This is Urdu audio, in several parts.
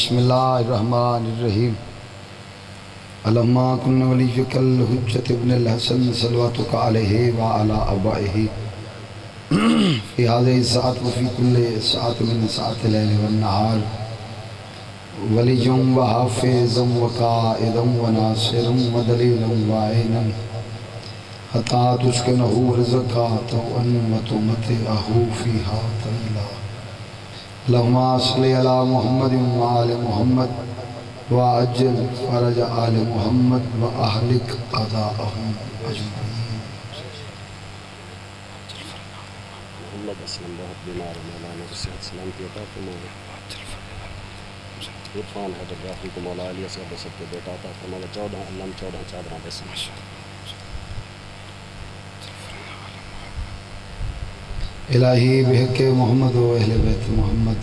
بسم اللہ الرحمن الرحیم اللہم کن ولیک الحجت ابن الحسن صلواتک علیہ وعلا آبائہ فی هذه الساعة وفی کل ساعة من ساعة اللیل والنہار ولی وحافظ وقائد وناصر ودلیل وعینا حتی تسکنہ رزقات وتمتعہ فیہا طویلا اللہم صلی علی محمد وآل محمد وعجل فرج آل محمد وأہلک اعداءہم اجمعین۔ محمد اسلم بہت بیمار ہے، مولانا کو صحت سلامتی عطا فرمائے۔ عرفان حیدر رافی کو مولا علی اصغر بسط کے بیٹا عطا فرمائے۔ 14 علم 14 چادران بے سمجھ۔ الہی بحق محمد و اہل بیت محمد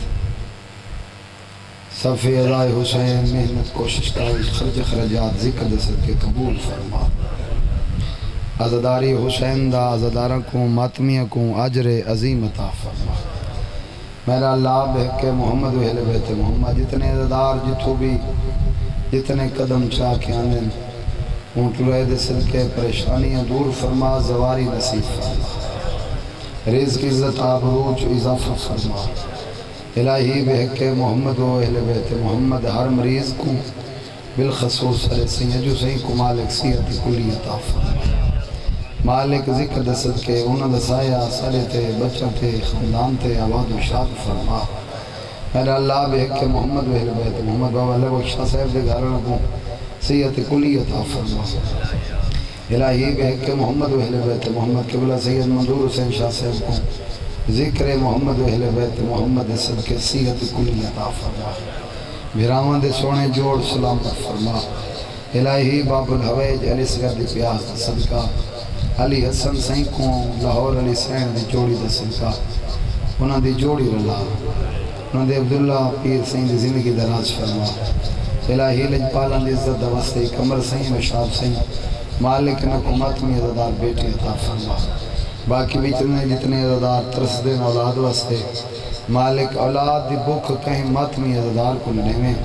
صف ادائے حسین محنت کوشش کاوش خرج خرجات ذکر دست کے قبول فرما۔ عزداری حسین دا عزدارہ کو ماتمیہ کو عجر عظیم عطا فرما۔ میرا اللہ بحق محمد و اہل بیت محمد جتنے عزدار جتو بھی جتنے قدم چاہ کے آنے اونٹلوے دسل کے پریشانیاں دور فرما، زواری نصیب فرما، رزق عزت آبروج اضافہ فرما۔ الہی بحق محمد و اہل بیت محمد ہر مریض کو بالخصوص سر سید جو صحیح کو مالک صحت کلی عطا فرما۔ مالک ذکر دست کے انہوں دسایا سارے تے بچہ تے خاندان تے آباد و شاد فرما۔ میرا اللہ بحق محمد و اہل بیت محمد بابا لبک شاہ صاحب دے گھروں کو صحت کلی عطا فرما۔ الہی بحق محمد و اہل بیت محمد قبلہ سید منظور حسین شاہ صاحب کو ذکر محمد و اہل بیت محمد صدقے صحت کلی عطا فرما۔ بھراواں دے سونے جوڑ سلامت فرما۔ الہی باب الحویج علی صغر دی پیاس صدقہ علی حسن سائیں کو لاہور علی سین دی جوڑی دا صدقہ انہاں دی جوڑی رلا، انہاں دے عبداللہ پیر سائیں دی زندگی دراز فرما۔ الہی لجپالان دی عزت دا واسطے کمر سائیں و شاب سائیں مالک نکومت میں عزدار بیٹی عطا فرما۔ باقی بھی جتنے عزدار ترس دین اولاد واسطے مالک اولاد دی بک کہیں ماتمی عزدار کو لنے میں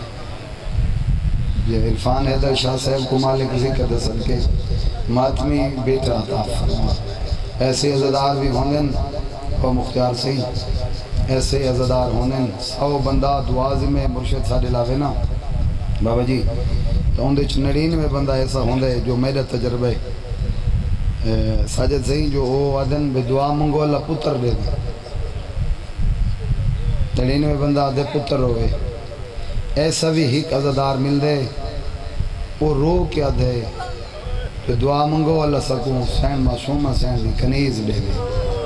یہ عرفان حیدر شاہ صاحب کو مالک ذکر دسل کے ماتمی بیٹا عطا فرما۔ ایسے عزدار بھی ہونے اور مختار سے ایسے عزدار ہونے 100 بندہ دعاز میں مرشد ساڑھے لاوے نا بابا جی تو اندھے 99 بندہ ایسا ہوندے جو میرا تجربہ ساجد صحیح جو او آدن بے دعا منگو اللہ پتر دے دے 99 بندہ دے پتر ہوئے ایسا بھی ہیک عزدار مل دے وہ رو کیا دے بے دعا منگو اللہ سکوں سین معصومہ سین دی کنیز دے دے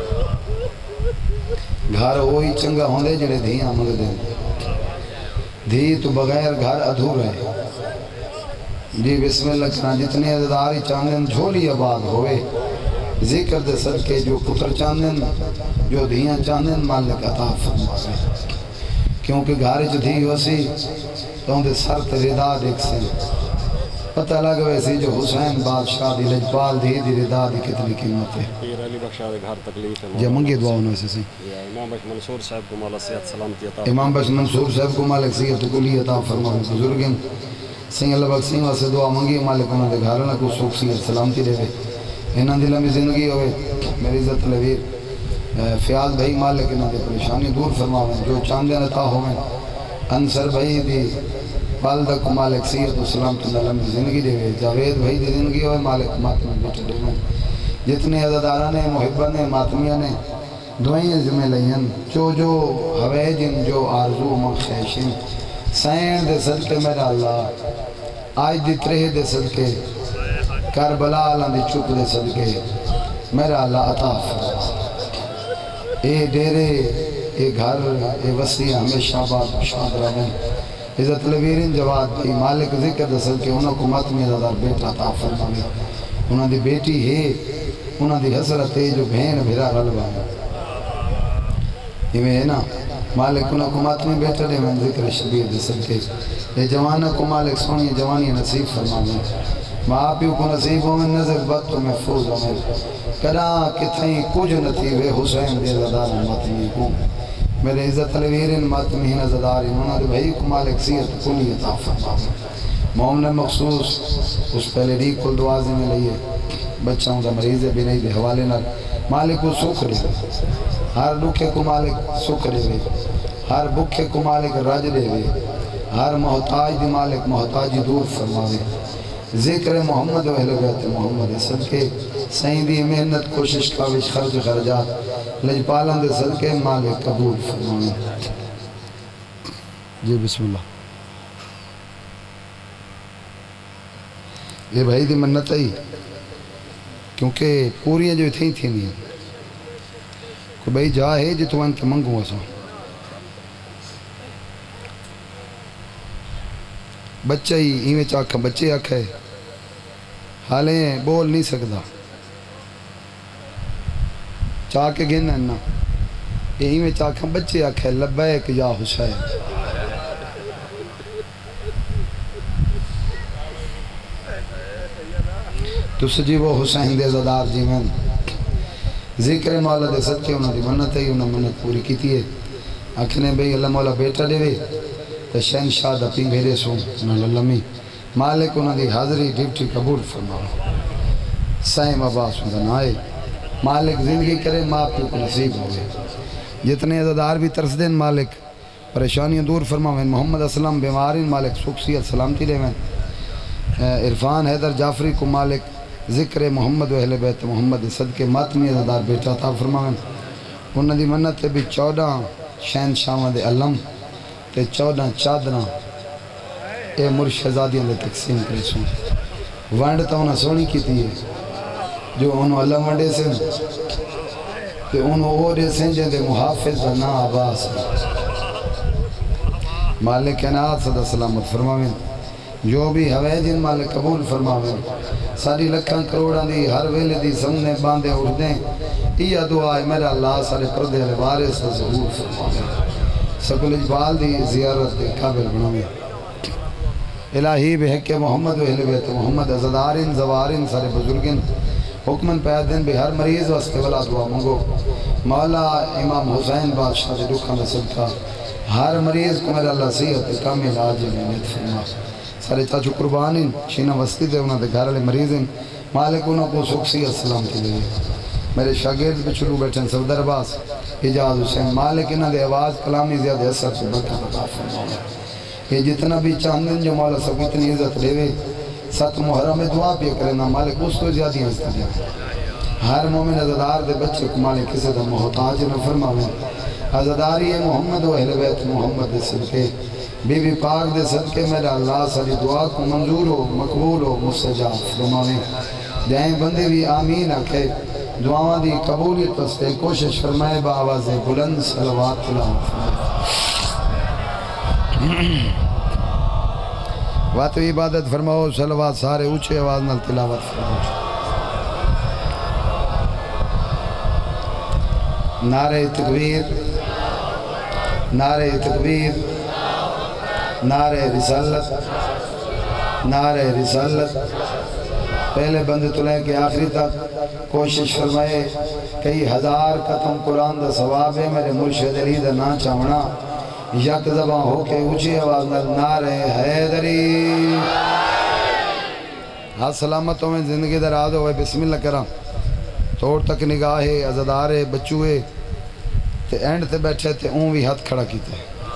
گھر وہی چنگا ہوندے جڑے دھیاں منگ دے دھی تو بغیر گھر ادھور ہے جی بسم اللہ کرنا جتنے عزداری چاندن جھولی آباد ہوئے ذکر دے صدقے جو پتر چاندن جو دھیاں چاندن مالک عطا فرمائے کیونکہ گھارے جو دھی ہو سی تو ان دے سر تے ردا دیکھ سے پتہ لگ ویسی جو حسین بادشاہ دی لجپال دی ردا دی کتنی قیمت ہے۔ پیر علی بخشا دے گھر تکلیف ہے جی منگی دعا ہونا سے سی امام بخش منصور صاحب کو مولا صحت سلامتی عطا امام بخش منصور صاحب کو مالک صحت کلی عطا فرمائے۔ بزرگن سنگ اللہ بخش سنگ واسے دعا منگی مالک انہوں دے گھرنا کو سوک صحت سلامتی دے انہاں دی لمبی زندگی ہوئے میری عزت لویر فیاض بھائی مالک انہاں دے پریشانی دور فرماویں جو چاندین عطا ہوئیں انصر بھائی دی والدہ کو مالک صحت و سلامت اللہ لمبی زندگی دے جاوید بھائی دی زندگی ہوئے مالک ماتمی بیٹھے دے جتنے عزدارہ نے محبہ نے ماتمیہ نے دعائیں ذمہ لئین جو حویجن جو آرزو من خیشن سین دے صدقے میرا اللہ آج دی ترہ دے صدقے کربلا اللہ دی چپ دے صدقے میرا اللہ عطا فرما۔ اے ڈیرے اے گھر اے وسیع ہمیشہ آباد شاد رہن عزت لویرین جواد بھی مالک ذکر دے صدقے انہوں کو ماتمی عزدار بیٹا عطا فرما انہوں دی بیٹی ہے انہوں دی حسرت ہے جو بہن بھرا غلبہ ہے یہ ہے نا مالک انہوں کو ماتمی بیٹا دے میں ذکر شبیر دے صدقے یہ جوانہ کو مالک سونی جوانی نصیب فرما ماں پیو کو نصیب ہوں نظر بد تو محفوظ ہوں کدا کتھیں کچھ نتیوے حسین دے عزدار ماتمی کو میرے عزت الویرن ماتمین ازدار انہوں نے بھائی کمال اکسیت کلی عطا فرما مومن مخصوص اس پہلے ری کل دوازے میں لئیے بچوں کا مریض بھی نہیں دے حوالے نہ مالک کو سکھ دے ہر دکھے کو مالک سکھ دے ہر بکھے کو مالک رج دے ہر محتاج دی مالک محتاجی دور فرماوے ذکر محمد و اہل بیت محمد صدقے سائیں دی محنت کوشش کاوش خرچ خرجات لجپالن دے صدقے مالک قبول فرماوے جی بسم اللہ یہ بھائی دی منت آئی کیونکہ پوریاں جو تھیں نہیں کہ بھائی جا ہے جی تو انت منگوں اسا بچہ ہی ایویں چاکھا بچے آکھا ہے حالیں بول نہیں سکتا چاہ کے گھن ہے نا ایویں چاکھا بچے آکھا ہے لبیک یا حسین تو سجی وہ حسین دے زدار جی میں ذکر مولا دے صدقے انہوں دی منت ہے انہوں منت پوری کی تھی ہے آکھنے بھئی اللہ مولا بیٹا دے وے تو شہنشاہ دا پین بھیرے سو انہوں لمی مالک انہوں دی حاضری ڈیوٹی قبول فرماؤ سائم عباس انہوں آئے مالک زندگی کرے ماں پیو کو نصیب ہوئے جتنے عزدار بھی ترس دین مالک پریشانیاں دور فرماؤں محمد اسلام بیمارین مالک سکسیت سلامتی لے میں عرفان حیدر جعفری کو مالک ذکر محمد و اہل بیت محمد صدقے ماتمی عزدار بیٹا تھا فرماؤں انہوں دی منت بھی 14 شہنشاہ دے علم تے 14 چادرہ اے مرشدزادیاں دے تقسیم کرے سوں وانڈ تا انہاں سونی کی تھی جو انہوں اللہ وانڈے سے تے انہوں اوڑے سے جن دے محافظ نا عباس مالک انات صدا سلامت فرماویں جو بھی ہوئے جن مالک قبول فرماویں ساری لکھاں کروڑاں دی ہر ویلے دی سمنے باندے اردیں یہ دعا ہے میرا اللہ سارے پردے علی وارث ظہور فرماویں سکل اجبال دی زیارت دے قابل بناویں الہی بحق محمد و اہل بیت محمد عزدارین زوارین سارے بزرگین حکمن پیاد دن بھی ہر مریض واسطے والا دعا مانگو مولا امام حسین بادشاہ دے دکھاں میں صدقہ ہر مریض کو میرا اللہ صحت کامل عاجل نعمت فرما سارے چاچو قربانین شینہ وستی دے انہاں دے گھر والے مریضین مالک انہوں کو سکسی السلام کے لیے میرے شاگرد پہ شروع بیٹھیں صدر عباس اجاز حسین مالک انہاں دے آواز کلامی زیادہ اثر سے برکت عطا فرماؤں یہ جتنا بھی چاندن جو مولا سب اتنی عزت لے وے ست محرم میں دعا بھی کرنا مالک اس تو زیادہ عزت دیا ہر مومن عزدار دے بچے کو مالک کسے دا محتاج نہ فرماویں عزداری محمد و اہل بیت محمد دے صدقے بی بی پاک دے صدقے میرا اللہ ساری دعا کو منظور ہو مقبول ہو مستجاب فرماویں جائیں بندے بھی آمین آکھے دعاواں دی قبولیت واسطے کوشش فرمائے بآواز بلند صلوات تلاوت واتو عبادت فرماؤ صلوات سارے اونچے آواز نال تلاوت فرماؤ نعرہ تکبیر نعرہ تکبیر نعرہ رسالت نعرہ رسالت پہلے بندے تو لے کے آخری تک کوشش فرمائے کئی ہزار ختم قرآن دا ثواب ہے میرے مرشد علی دا نا چاونا یک زبان ہو کے اونچی آواز نعرہ حیدری ہاتھ سلامتوں میں زندگی دراز ہوئے بسم اللہ کرام توڑ تک نگاہے عزدارے بچوئے تے اینڈ تے بیٹھے تے اون بھی ہاتھ کھڑا کیتے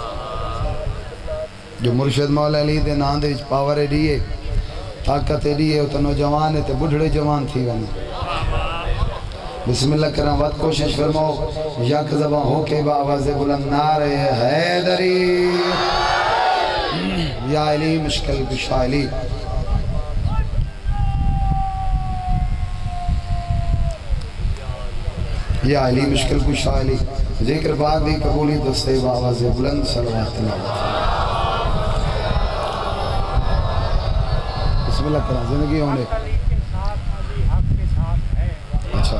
جو مرشد مولا علی دے نام دے پاور دیئے طاقت دیئے تو نوجوان تے بڑھڑے جوان تھی ونے بسم اللہ کرام وقت کوشش فرماؤ یک زبان ہو کے بآواز بلند نعرہ حیدری یا علی مشکل کشا علی یا علی مشکل کشا علی ذکر پاک دی قبولی دستے بآواز بلند صلوات بسم اللہ کرام زندگی ہونے اچھا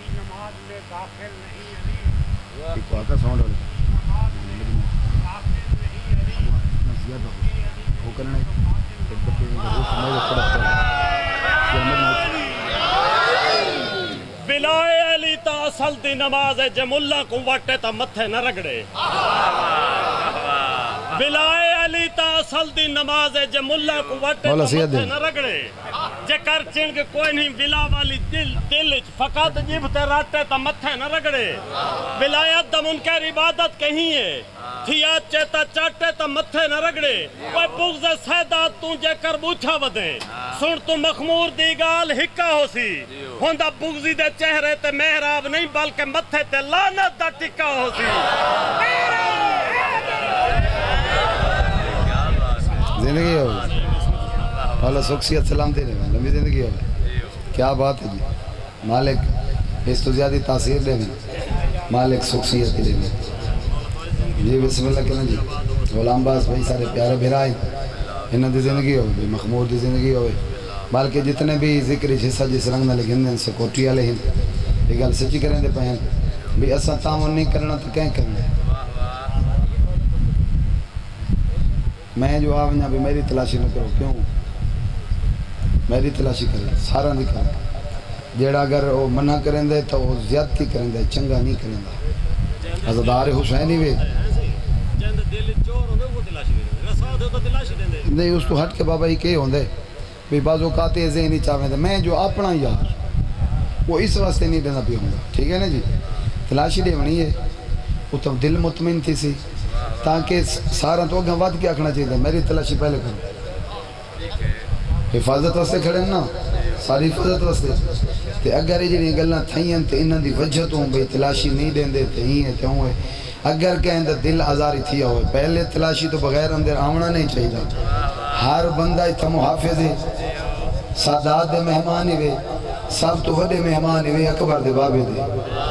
داخل نہیں علی بلائے علی تا اصل دی نماز ہے جے ملا کو وٹے تا متھے نہ رگڑے بلائے علی تا اصل دی نماز ہے جے ملا کو وٹے تا متھے نہ رگڑے جے کر چنگ کوئی نہیں بلا والی دل فقط جب تے راتے تا متھے نہ رگڑے ولایت دا منکر عبادت کہیں ہے تھیات چیتا چاٹے تا متھے نہ رگڑے کوئی بغض سیدات تو جے کر بوچھا ودیں سن تو مخمور دی گال ہکا ہو سی ہوندہ بغضی دے چہرے تے محراب نہیں بلکہ متھے تے لعنت دا ٹکا ہو سی زندگی ہو والا شخصیت سلامتی رہے لمبی زندگی ہو کیا بات ہے جی مالک اس تو زیادہ تاثیر دے مالک شخصیت دے جی بسم اللہ کہنا جی غلام باز بھائی سارے پیارے بھرائیں انہاں دی زندگی ہو مخمور دی زندگی ہو بلکہ جتنے بھی ذکر حصہ جس رنگ نہ لگیں دیں سکوٹی والے ہیں یہ گل سچی کریں دے پہن بھی اساں تعاون نہیں کرنا تو کہیں کرنا میں جو آویں بھی میری تلاشی نہ کرو کیوں میری تلاشی کریں سارا نہیں کریں جیڑا اگر وہ منع کریں دے تو وہ زیادتی کریں دے چنگا نہیں کریں دے عزدار حسینی وے نہیں اس تو ہٹ کے بابا ہی کہے ہوندے بھی بعض اوقات ذہنی چاہویں دے میں جو اپنا یار وہ اس واسطے نہیں دینا پی ہوں گا ٹھیک ہے نا جی تلاشی دے ونی ہے وہ تو دل مطمئن تھی سی تاکہ سارا تو اگھا واد کے آکھنا چاہیے میری تلاشی پہلے کرو حفاظت واسطے کھڑے نا ساری حفاظت واسطے تے اگر یہ جنہیں گلنا تھائیں تے انہاں دی وجہ تو بھئی تلاشی نہیں دیں دے تے ہی ہے تے ہوں ہے اگر کہیں دے دل آزاری تھیا ہوئے پہلے تلاشی تو بغیر اندر آمنا نہیں چاہیے ہر بندہ اتھا محافظ ہے سادات دے مہمانی وے سب تو وڈے مہمانی وے اکبر دے بابے دے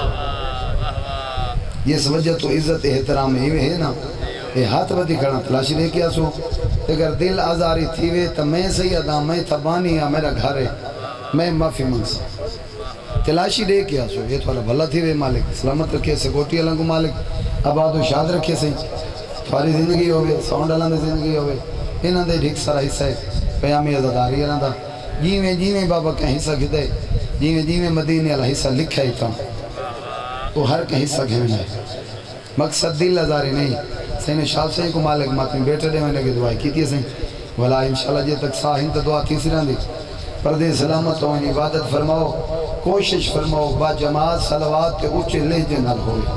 یہ وجہ تو عزت احترام ہے نا یہ ہاتھ بدی کھڑا تلاشی لے کیا سو اگر دل آزاری تھی وے تو میں سیدہ میں تبانی یا میرا گھر ہے میں معافی منگسا تلاشی دے کیا سو یہ تھوڑا بھلا تھی وے مالک سلامت رکھے سکوٹی اللہ کو مالک آباد و شاد رکھے سے تھوڑی زندگی ہوئے ساؤنڈ اللہ نے زندگی ہوئے انہاں دے ڈھک سارا حصہ ہے پیامی عزداری انہاں دا جیویں بابا کا حصہ گھدے جیویں مدینے والا حصہ لکھا ہی تھا وہ ہر کا حصہ گھنے ہے مقصد دل آزاری نہیں سین شاہ سے کو مالک ماتمی بیٹے دے میں لگے دعائی کی تھی سین ولا انشاءاللہ جے تک ساہن تا دعا تیسری رہن دی پردے سلامت ہوئیں عبادت فرماؤ کوشش فرماؤ با جماعت صلوات کے اچھے لہجے نال ہوئے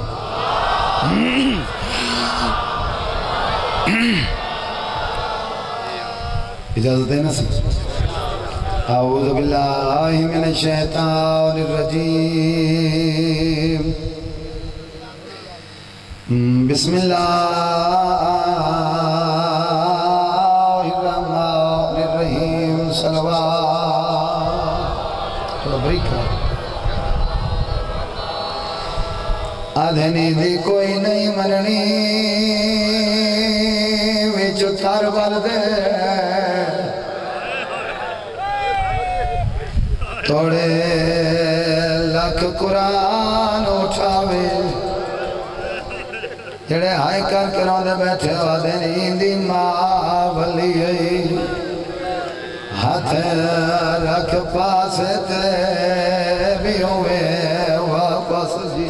اجازت ہے نا سی اعوذ باللہ من الشیطان الرجیم بسم اللہ الرحمن الرحیم صلوات تھوڑا بریک ہے آدھنی دی کوئی نہیں مرنی وچ کاربر دے توڑے لکھ قرآن اٹھاوے جڑے ہائے کر کروں دے بیٹھے وادے نیندی ماں ولی ہاتھ رکھ پاس تے بھی ہوئے واپس جی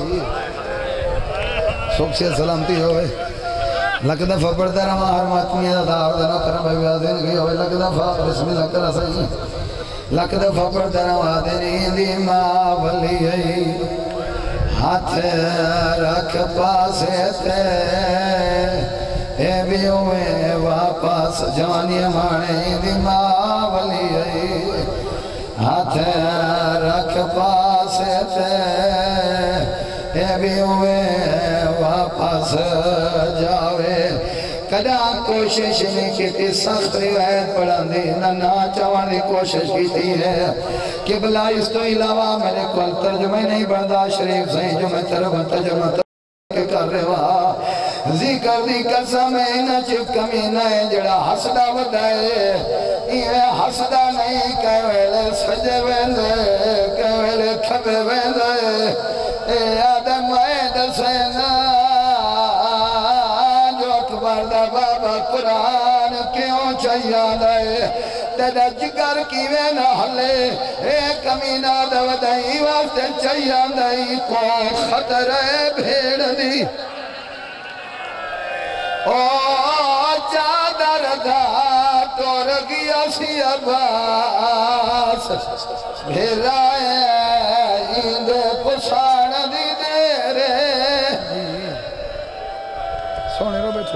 سب سے سلامتی ہوئے لکھ دفعہ پڑھتا رہا ہر ماتمی ہے دار دنوں کرم بھائی بیادین گئی ہوئے لکھ دفعہ بسم اللہ کرا صحیح لکھ دفعہ پڑھتا رہا وادے نیندی ماں ولی ہاتھ رکھ پاسے تے اے بھی ہوئے واپس جوانی مانے دی ماں ولی ہاتھ رکھ پاسے تے اے بھی ہوئے واپس جاوے کدا کوشش نہیں کی سخت روایت پڑھان دی نہ چاہوان دی کوشش کی ہے قبلہ اس تو علاوہ میرے کل ترجمہ نہیں بردہ شریف سے جو میں ترجمہ کر رہا ذکر دی قسم نہ چپ کمینہ ہے جڑا حسدہ بدائے یہ حسدہ نہیں کہویلے سجے ویلے کہویلے کھبے ویلے اے آدم عید سینا جو اکبر دا بابا قرآن کیوں چاہیے دے تیرا جگر کیویں نہ ہلے اے کمینہ دو دائی واسطے چاہیے دائی کو خطرے بھیڑ دی او چادر دا ٹور گیا سی عباس بھیرائے ایند پسان دی دیرے سونے رو بیٹھو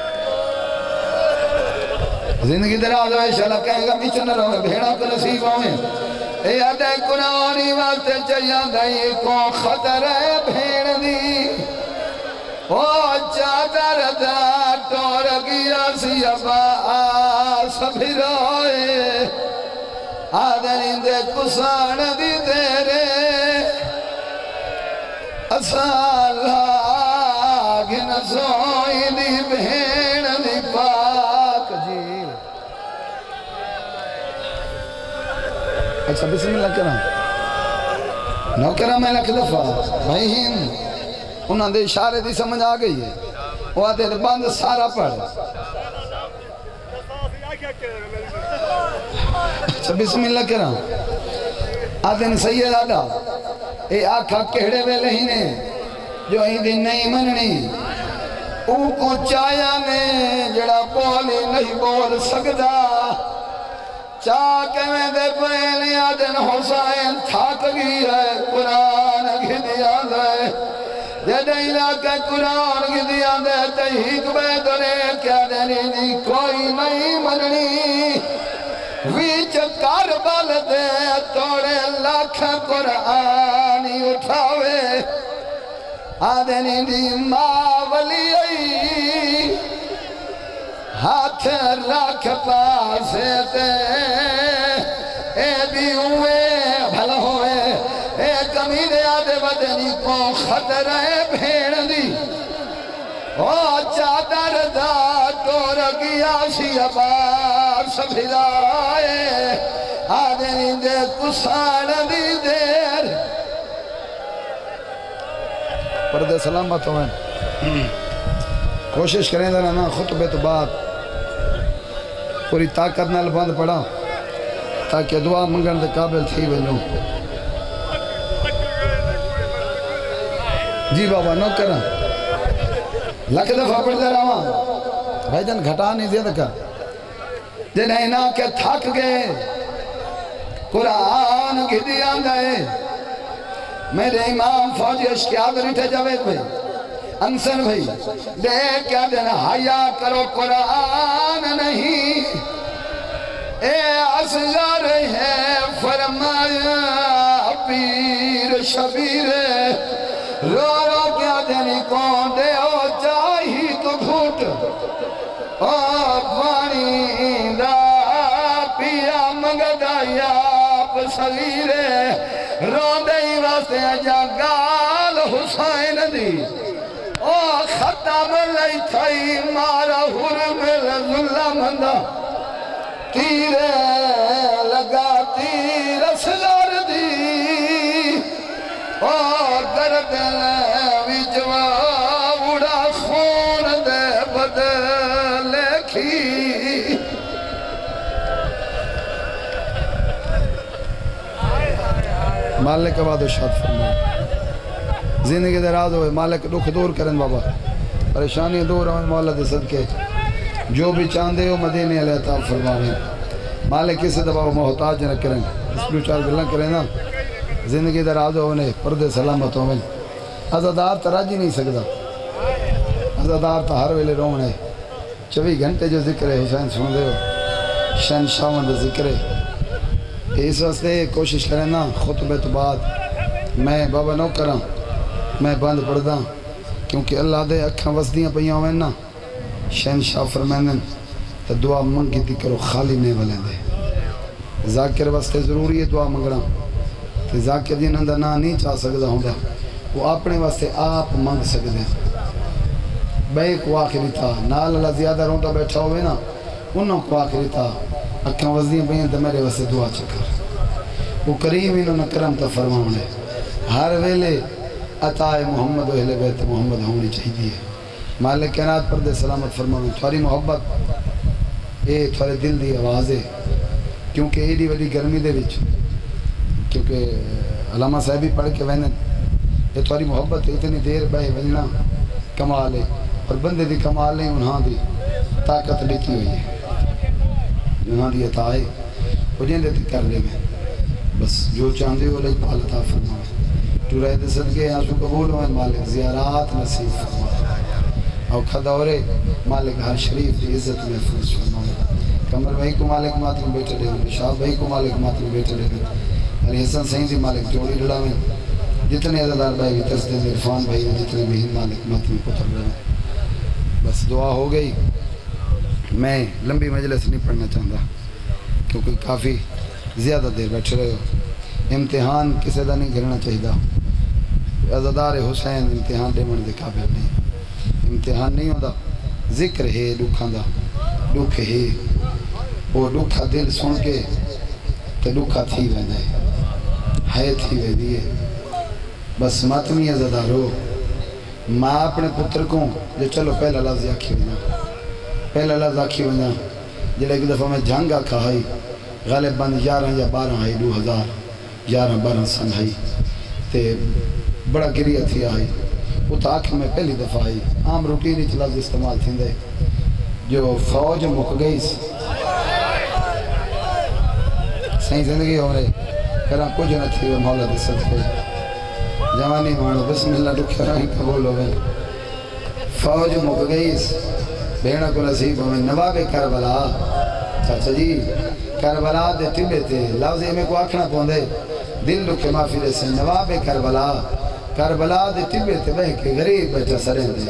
زندگی دراز ہوئے شلق کہیں گا پیچھے نہ رہو بھیڑا کو نصیب ہوئے اے آدھے قرآنی واسطے چاہیے دائی کو خطرے بھیڑ دی او چادر دا ٹور گیا سی عباس بھیرائے آدھیں دے کسان دی دیرے اسالاغن سوئی دی بھین دی پاک جی اچھا بسم اللہ کرام نو کرام میں لکھ دفعہ بھائی ہند انہاں دے اشارے دی سمجھ آ گئی ہے وہ آتے دے بند سارا پڑھ اچھا بسم اللہ کرام آتے نے سید آدھا اے آکھا کہڑے ویلے ہی نے جو ہی دن نہیں مننی او کو چایا نے جڑا بولی نہیں بول سکتا چاہ کے میں دے پہلے آدن حسین تھاک گئی ہے قرآن گھی دیا دے جدہ علاقہ قرآن گھی دیا دے تحیق بیدنے کیا دنی دی کوئی نہیں مننی ویچ کاربل دے توڑے لاکھ قرآنی اٹھاوے آدھنی دی ماں ولی ای ہاتھ رکھ پاسے تے اے بھی ہوئے بھل ہوئے اے کمینے آدھے بدنی کو خطرہ بھیڑ دی او چادر دا ٹور گیا سی عباس بھیرائے آدھیں دے کسان دی دیر پردے سلامت ہوئے کوشش کریں دے نا خطبے تو بات پوری طاقت نال بند پڑا تاکہ دعا منگن دے قابل تھی بنو جی بابا نو کریں لکھ دفعہ پڑھ دے رہا ہوں بھائی جن گھٹا نہیں دیا دکھا جنہیں نہ کہ تھک گئے قرآن کی دیا گئے میرے امام فوجی اشکیاد ریٹھے جاوید بھائی انسن بھائی دیکھ کیا دینا حیاء کرو قرآن نہیں اے اصغر ہے فرمایا پیر شبیر رو رو کیا دینی کون دے او چاہی تو گھوٹ او پانی دا پیا مگدہ یاپ صغیرے رو دئی واسطے جا گال حسین دی او ختم لئی تھائی مارا حرمل ظلم دا تیرے لگا تیر اسلار دی اور درد ویجوا اڑا خون دے بدل کی مالک آباد و شاد فرما زندگی دراز ہوئے مالک دکھ دور کرن بابا پریشانی دور ہوئے مولا دے صدقے جو بھی چاندے ہو مدینے علیہ تعالی فرماویں مالک کسی دبا محتاج نہ کریں اس پر چار گلہ کریں نا زندگی دراز ہونے پردے سلامت ہوئے عزادار تراجی نہیں سکتا عزادار تا ہر ویلے رونے 24 گھنٹے جو ذکر ہے حسین سن دے ہو شہنشاہوں دے ذکر ہے اس واسطے کوشش کریں نا خطبے تو بعد میں بابا نو کرا میں بند پڑھدا کیونکہ اللہ دے اکھاں وسدیاں پئیاں ہوئے نا شہنشاہ فرمائیں تو دعا منگی تھی کرو خالی نہیں بلیں دے ذاکر واسطے ضروری ہے دعا منگنا تو ذاکر جن اندر نہ نہیں چاہ سکتا ہوں گا وہ اپنے واسطے آپ منگ سکتے ہیں بے کو آخری تھا نال اللہ زیادہ رونٹا بیٹھا ہوئے نا انہوں کو آخری تھا اکھاں وزدیاں پئیاں تو میرے واسطے دعا چکر وہ کریم انہوں نے کرم تا فرماؤں لے ہر ویلے عطا محمد و اہل بیت محمد ہونی چاہیے مالک کائنات پردے سلامت فرماؤں تھواری محبت یہ تھوڑے دل دی آواز ہے کیونکہ ایڈی وڈی گرمی دے وچ کیونکہ علامہ صاحب ہی پڑھ کے وہنے یہ تھوڑی محبت ہے اتنی دیر بہ وجنا کمال ہے اور بندے دی کمال نہیں انہاں دی طاقت لکھی ہوئی ہے انہاں دی عطا ہے وہ جن دیتی کر لے میں بس جو چاندے ہو لئی پال عطا فرمائے جو رہے دے صدقے آنسو قبول ہوئے مالک زیارات نصیب فرمائے اور کھدورے مالک ہر شریف دی عزت محفوظ فرمائے کمر بھائی کو مالک ماتم بیٹھے لے گئے شاہ بھائی کو مالک ماتم بیٹھے لے گئے علی حسن سہین دی مالک جوڑی لڑا میں جتنے عزدار بھائی بھی ترس دیں عرفان بھائی جتنے بھی مالک ماتم پتر لڑا بس دعا ہو گئی میں لمبی مجلس نہیں پڑھنا چاہتا کیونکہ کافی زیادہ دیر بیٹھے رہے ہو امتحان کسی دا نہیں گرنا چاہیے عزدار حسین امتحان دے من دے قابل نہیں امتحان نہیں ہوتا ذکر ہے دکھاں دا دکھ ہے وہ دکھا دل سن کے تو دکھا تھی ویندہ ہے تھی ویندی ہے بس ماتمی عزدارو ماں اپنے پتر کو جو چلو پہلا لفظ آکھی ویندہ پہلا لفظ آکھی ویندہ جلے ایک دفعہ میں جھنگا کھائی غالب بند 11 یا 12 آئی 2011-12 سن آئی تے بڑا گریہ تھی آئی وہ تا آنکھ میں پہلی دفعہ آئی عام روٹینی چ لفظ استعمال تھی دے جو فوج مک گئی صحیح زندگی ہو رہے کرا کچھ نہ تھی وہ مولا دے صدقے جوانی مانو بسم اللہ دکھے رہی قبول ہو گئے فوج مک گئی بھیڑا کو نصیب ہمیں نواب کربلا چاچا جی کربلا دے ٹبے تھے لفظ میں کو آکھنا پوندے دل دکھے معافی سے نواب کربلا دے ٹبے تھے بہ کے غریب بیٹھا سریں دے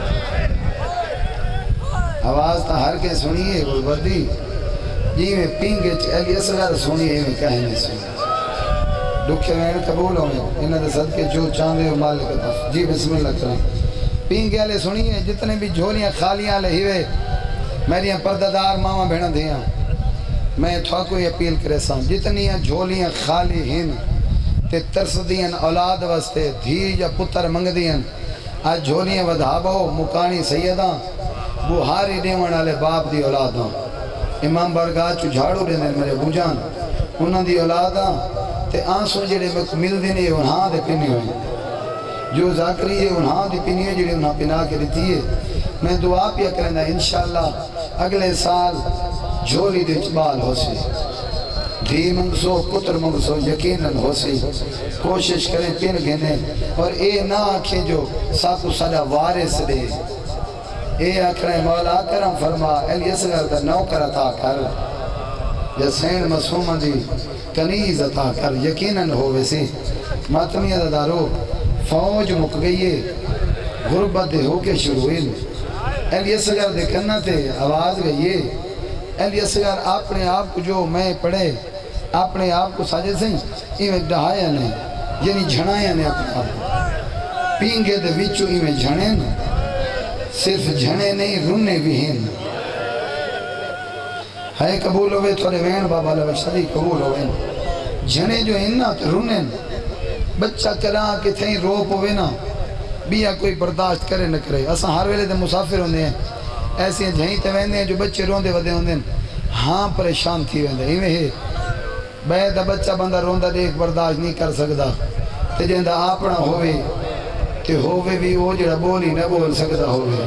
آواز تا ہر کے سنیے کوئی بردی جی میں پینگے چلی اصغر سنیے میں کہیں نہیں سنیے دکھے میں قبول ہوئے انہاں دے صدقے جو چاندے ہو مالک عطا جی بسم اللہ کریں پینگے والے سنیے جتنے بھی جھولیاں خالیاں لے ہیوے میری پردہ ماما بھیڑا دیا میں تھوا کوئی اپیل کرے ساں جتنی جھولیاں خالی ہن تے ترس دین اولاد واسطے دھی یا پتر منگ دین آج جھولیاں ودھابو مکانی سیداں بوہاری دیوان والے باپ دی اولاداں امام برگاہ چو جھاڑو دینے میرے بوجان انہاں دی اولاداں تے آنسو جڑے مل دینے انہاں دے پینی ہوئی جو ذاکری ہے انہاں دی پینی ہے جڑے انہاں پنا کے دیتی ہے میں دعا پیا کرنا انشاءاللہ اگلے سال جھولی دے چبال ہو سی دھی منگسو پتر منگسو یقیناً ہو سی کوشش کریں پین گھنے اور اے نہ آنکھیں جو ساتھ سادہ وارث دے اے اکھرے مولا کرم فرما ایلی اصغر دا نوکر عطا کر یا سین مسوم دی کنیز عطا کر یقیناً ہو ویسی ماتمی عددارو فوج مک گئیے غربت دے ہو کے شروعین ایلی اصغر دے کرنا تھے آواز گئیے ایلی اصغر اپنے آپ کو جو میں پڑھے اپنے آپ کو ساجد سے ایویں ڈہایا نہیں یعنی جھنایا نہیں اپنے آپ کو پینگے دے ویچو ایویں جھنے نہیں صرف جھنے نہیں رونے بھی ہیں ہے قبول ہوئے تھوڑے وین بابا لوگ شدی قبول ہوئے جھنے جو ہیں نا تو رونے بچہ کرا کے تھیں روپ ہوئے نا بیا کوئی برداشت کرے نہ کرے اساں ہر ویلے دے مسافر ہوندے ہیں ایسی جھہیں تے ویندے ہیں جو بچے روندے ودے ہوندے ہیں ہاں پریشان تھی ویندے ایویں ہے بیدہ بچہ بندہ روندہ دیکھ برداشت نہیں کر سکتا تے جہندہ آپنا ہوئے تے ہوئے بھی وہ جڑا بولی نہ بول سکتا ہوئے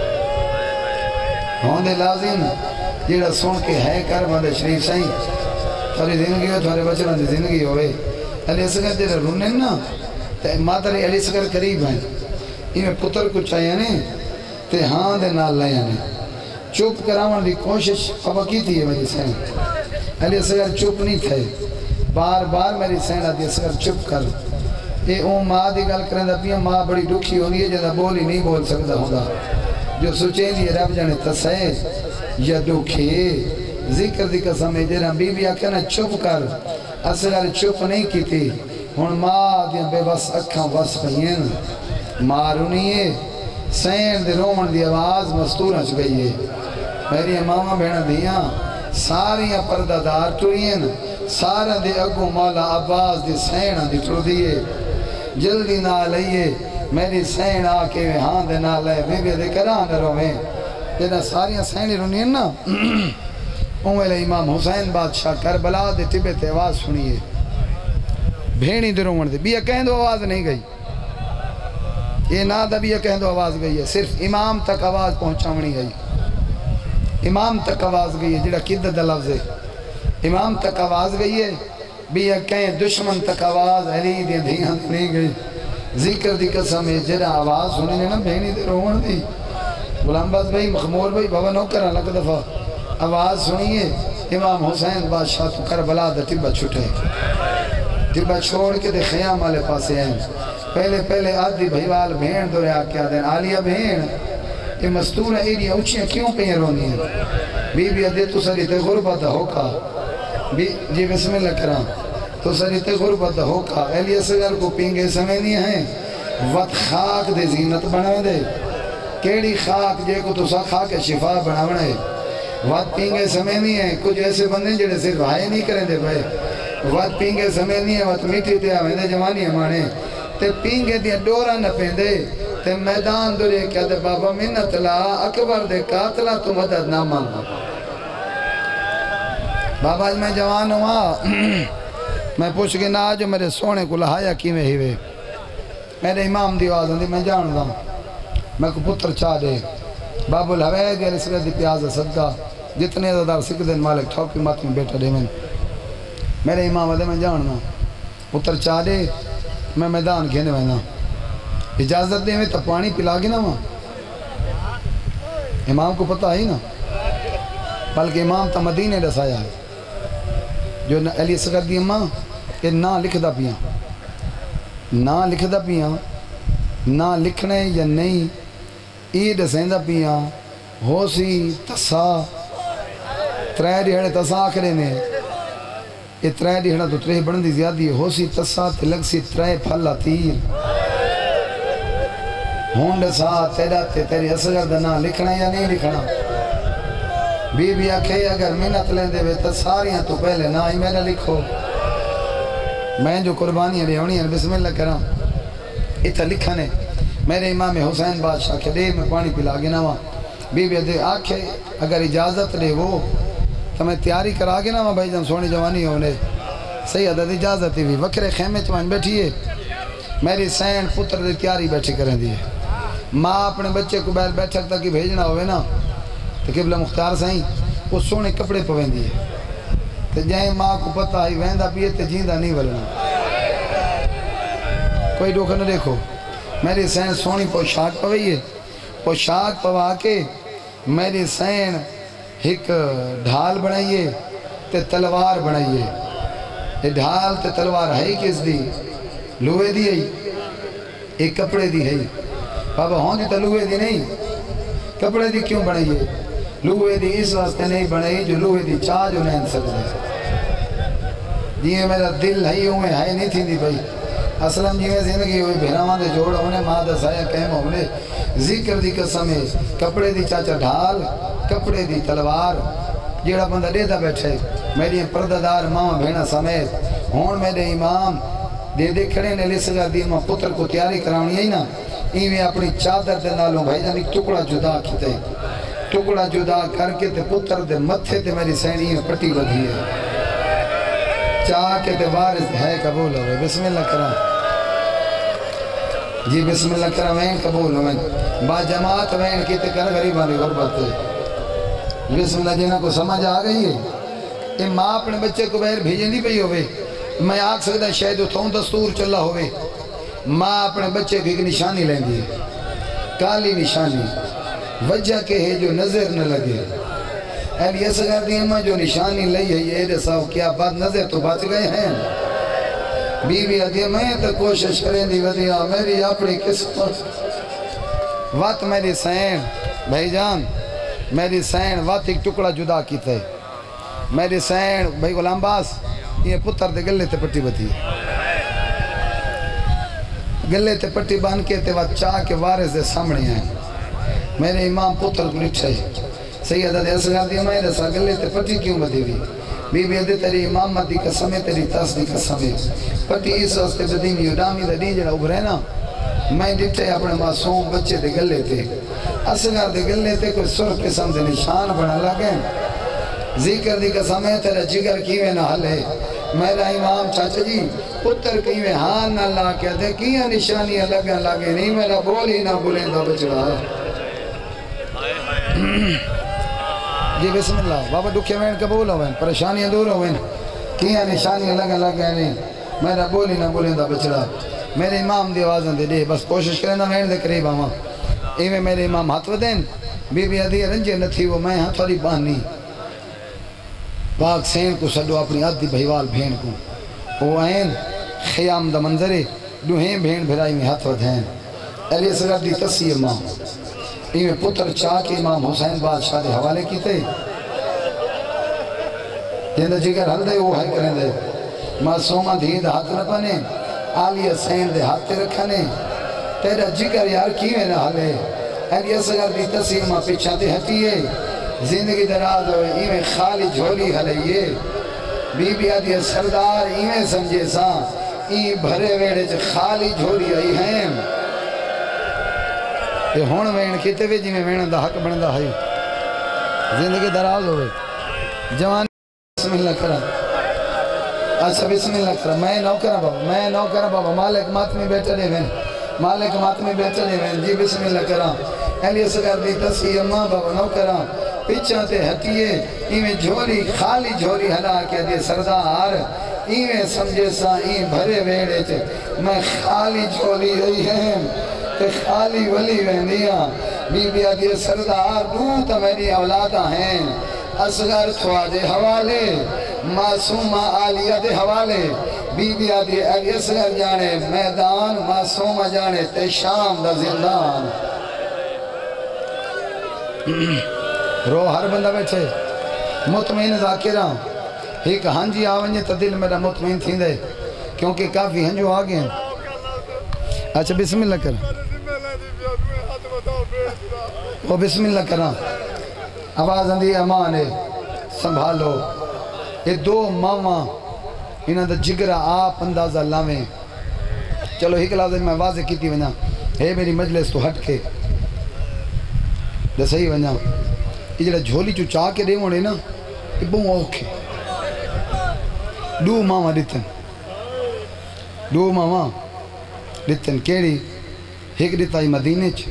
ہوندے لازم جڑا سن کے ہے کر بندے شریف سائیں تھوڑی زندگی ہو تھوڑے بچوں دی زندگی ہوئے علی اصغر جڑا رونے نا تے مادر علی اصغر قریب ہیں انہیں پتر کو چاہیے نہیں تے ہاں دے نال لائے نہیں چوپ کراؤں دی کوشش پاپا کی تھی ہے میری سین علی اصغر چوپ نہیں تھے بار بار میری سین علی اصغر چوپ کر اے اون ماں دی گل کریں دا پیا ماں بڑی دکھی ہوگی ہے جدا بولی نہیں بول سکتا ہوگا جو سوچیں دی رب جانے تسائے یا دکھی ذکر دی قسم ہے جنہاں بی بی آکھا نا چوپ کر اصغر چوپ نہیں کی تھی ہون ماں دیاں بے بس اکھاں وس پہین مارونیے سین دے رومن دی آواز مستورہ چ گئی ہے میری ماما بھیڑا دیاں ساریاں پردہ دار ٹوئین سارا دے اگو مولا عباس دی سین دی ٹر دیئے جلدی نہ لئیے میری سین آکے ہاں دے نہ لئے بی بی دے کران رویں جنہیں ساریاں سینی رونی ہیں نا اوہلے امام حسین بادشاہ کربلا دے ٹبے تے آواز سنیے بھینی دے رومن دے بیا کہیں دو آواز نہیں گئی یہ نہ دا بیا کہیں دو آواز گئی ہے صرف امام تک آواز پہنچاونی گئی امام تک آواز گئی ہے جڑا کدہ دا لفظ ہے امام تک آواز گئی ہے بیا کہیں دشمن تک آواز علی دے دھیاں نہیں گئی ذکر دی قسم ہے جڑا آواز سنی نا بھینی دے رومن دی غلام باز بھائی مخمور بھائی بابا نوکر لگ دفعہ آواز سنیے امام حسین بادشاہ تو کربلا دا ٹبا چھٹے ٹبا چھوڑ کے دے خیام والے پاسے ہیں پہلے آدھی بھائیوال بھین دو رہا کیا دین آلیہ بھین یہ مستور ہے ایڈیاں اچھیاں کیوں پہ رونی ہیں بی بی ادھے تو سریتے غربت ہوکا جی بسم اللہ کرام تو سریتے غربت ہوکا ایلیہ سگر کو پینگے سمیدی ہیں وقت خاک دے زینت بنا دے کیڑی خاک جے کو تو سا خاک شفا بنا ہے وقت پینگے سمیدی ہیں کچھ ایسے بندے جڑے صرف ہائے نہیں کریں دے بھائی وقت پینگے سمیدی ہیں وقت میٹھی تے آویں دے جوانی ہمانے تے پینگے دیا ڈورا نہ پیندے تے میدان دورے کیا دے بابا منت لا اکبر دے قاتلہ تو مدد نہ مانگا بابا آج میں جوان ہوا میں پوچھ کے نہ آجو میرے سونے کو لہایا کیویں ہی وے میرے امام دی آواز ہوندی میں جان گا میں کو پتر چاہ دے باب الحوید یا رسول دی پیاز صدقہ جتنے دار سکھ دن مالک ٹھوکی مات میں بیٹھا دے میرے امام دے میں جاننا پتر چاہ دے میں میدان کھینے وینا اجازت دے میں تو پانی پلا گی نا وہاں امام کو پتہ ہی نا بلکہ امام تا مدینے رسایا ہے جو علی اصغر دی اماں کہ نہ لکھ دا پیاں نہ لکھ دا پیاں نہ لکھنے یا نہیں عید سیندہ پیاں ہو سی تسا ترے دیہڑے تسا آخرے نے یہ ترے دیہڑا تو ترے بڑھن دی زیادی ہے ہو سی تسا تلگ سی ترے پھلا تیر ہونڈ سا تیرا تیری اصغر دنا لکھنا یا نہیں لکھنا بی بی آکھے اگر منت لیں دے تو ساریاں تو پہلے نہ ہی میرا لکھو میں جو قربانی ہے ہونی ہے بسم اللہ کرام اتھا لکھنے میرے امام حسین بادشاہ کے دے میں پانی پلا گے نا وہاں بی بی دے آکھے اگر اجازت دے وہ تو میں تیاری کرا گے نا وہاں بھائی جان سونی جوانی ہونے صحیح عدد اجازت بھی وکرے خیمے چوان بیٹھیے میری سین پتر دے تیاری بیٹھی کریں دیئے ماں اپنے بچے کو بیل بیٹھک تک ہی بھیجنا ہوئے نا تو قبلہ مختار سائیں وہ سونے کپڑے پوین دیئے تو جائیں ماں کو پتہ آئی ویندہ پیئے تے جیندہ نہیں ولنا کوئی ڈوکہ نہ دیکھو میری سین سونی پوشاک پوئیے پوشاک پوا کے میری سین ایک ڈھال بنائیے تے تلوار بنائیے یہ ڈھال تے تلوار ہے کس دی لوہے دی ہے ایک کپڑے دی ہے بابا ہون دی تا لوہے دی نہیں کپڑے دی کیوں بنائیے لوہے دی اس واسطے نہیں بنائی جو لوہے دی چاہ جو نہیں سکتے جیے میرا دل ہے ہوئے ہے نہیں تھی دی بھائی اسلام جیویں زندگی ہوئی بھیرامان دے جوڑ ہونے مادہ سایہ کہم ہونے ذکر دی قسم ہے کپڑے دی چاچا ڈھال کپڑے دی تلوار جیڑا بندہ دے دا بیٹھے میری پرددار ماں بھینا سمیت ہون میرے امام دے کھڑے نے لسگا دی ماں پتر کو تیاری کراؤنی ہے نا ایویں اپنی چادر دے نالوں بھائی جان ایک ٹکڑا جدا کیتے ٹکڑا جدا کر کے تے پتر دے متھے تے میری سینی میں پٹی بدھی ہے چاہ کے تے وارث ہے قبول ہوئے بسم اللہ کرام جی بسم اللہ کرام وین قبول ہوئے با جماعت وین کی تے کر غریبانی غربت ہے بسم اللہ جنہ کو سمجھ آ گئی ہے یہ ماں اپنے بچے کو بہر بھیجیں دی پئی ہوئے میں آگ سکتا شاید اتھوں دستور چلا ہوئے ماں اپنے بچے کی ایک نشانی لیں دی کالی نشانی وجہ کے ہے جو نظر نہ لگے اہلی اصغر دی اماں جو نشانی لئی ہے یہ دے ساو کیا بات نظر تو بچ گئے ہیں بی بی ادھی میں تو کوشش کریں دی ودیا میری اپنی قسمت وقت میری سین بھائی جان میری سین وقت ایک ٹکڑا جدا کی تھے میری سین بھائی غلام باس یہ پتر دے گلے تے پٹی بتی گلے تے پٹی بان کے تے وقت چاہ کے وارث دے سامنے ہیں میرے امام پتر کو لکھے سیدہ دے اصغر دی امائی رسا گلے تے پٹی کیوں بدی ہوئی بی بی ادھے تیری امامت دی قسمیں تیری تاس دی قسمیں پٹی اس واسطے بدینی اڈامی دا دی جڑا ابھرے نا میں ڈٹھے اپنے معصوم بچے دے گلے تھے اصغر دے گلے تھے کوئی سرخ قسم دے نشان بنا لگے ذکر دی قسم ہے تیرا جگر کیویں نہ ہلے میرا امام چاچا جی پتر کیویں ہاں نہ لا کے دے کیاں نشانیاں لگن لگے نہیں میرا بول ہی نہ بولیندا بچڑا جی بسم اللہ بابا دکھے وین قبول ہوئیں پریشانیاں دور ہوئیں کیاں نشانیاں لگن لگے نہیں میرا بول ہی نہ بولیندا بچڑا میرے امام دی آوازاں دے دے بس کوشش کرے نہ وین دے قریب آواں ایویں میرے امام ہاتھ ودین بی بی ادھی رنجے نہ تھی وہ میں ہاں تھوڑی بانی پاک سین کو سڈو اپنی آدھی بھائیوال بھین کو وہ آئین خیام دا منظرے دوہیں بھین بھرائی میں ہاتھ ودھین علی اصغر دی تصیح امام ایویں پتر چاہ کے امام حسین بادشاہ دے حوالے کی تے جن دا جگر حل دے وہ ہے کریں دے معصومہ دھید ہاتھ نہ پانے علی حسین دے ہاتھ رکھنے تیرا جگر یار کیویں نہ حلے علی اصغر دی تصیح امام پیچھا تے ہٹیے زندگی دراز ہوئے ایویں خالی جھولی حلیے بی بی آدھی سردار ایویں سمجھے ساں ای بھرے ویڑے چھ خالی جھولی آئی ہیں یہ ہون وین کیتے وے جی میں وین دا حق بندہ ہے زندگی دراز ہوئے جوان بسم اللہ کرا اچھا بسم اللہ کرا میں نو کرا بابا مالک ماتمی بیٹھے دے وین مالک ماتمی بیٹھے دے وین جی بسم اللہ کرا علی اصغر دی تصیح اماں بابا نو کرا پیچھا تے ہٹیے ایویں جھولی خالی جھولی ہلا کے دے سردار ایویں سمجھے سا این بھرے ویڑے چے میں خالی جھولی رہی ہیں تے خالی ولی ویندیاں بی بی آدھی سردار دوتا میری اولادہ ہیں اصغر تھوا دے حوالے معصومہ عالیہ دے حوالے بی بی آدھی علی اصغر جانے میدان معصومہ جانے تے شام دا زندان رو ہر بندہ بیٹھے مطمئن ذاکرہ ایک ہنجی آونجے تا دل میرا مطمئن تھی دے کیونکہ کافی ہنجو آگے ہیں اچھا بسم اللہ کر وہ بسم اللہ کرا آواز اندھی امان ہے سنبھالو یہ دو ماما انہاں دا جگرہ آپ اندازہ لاویں چلو ایک لازم میں واضح کیتی ونیا ہے میری مجلس تو ہٹ کے دے صحیح ونیا یہ جڑا جھولی چو چاہ کے دے ہونے نا یہ بہت اوکھے دو ماما دیتن کیڑی ایک دیتا ہی مدینے چ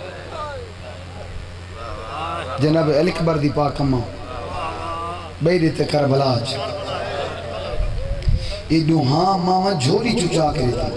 جناب الاکبر دی پاک اماں بے دیتے کربلا چ یہ دو ہاں ماما جھولی چو چاہ کے دیتا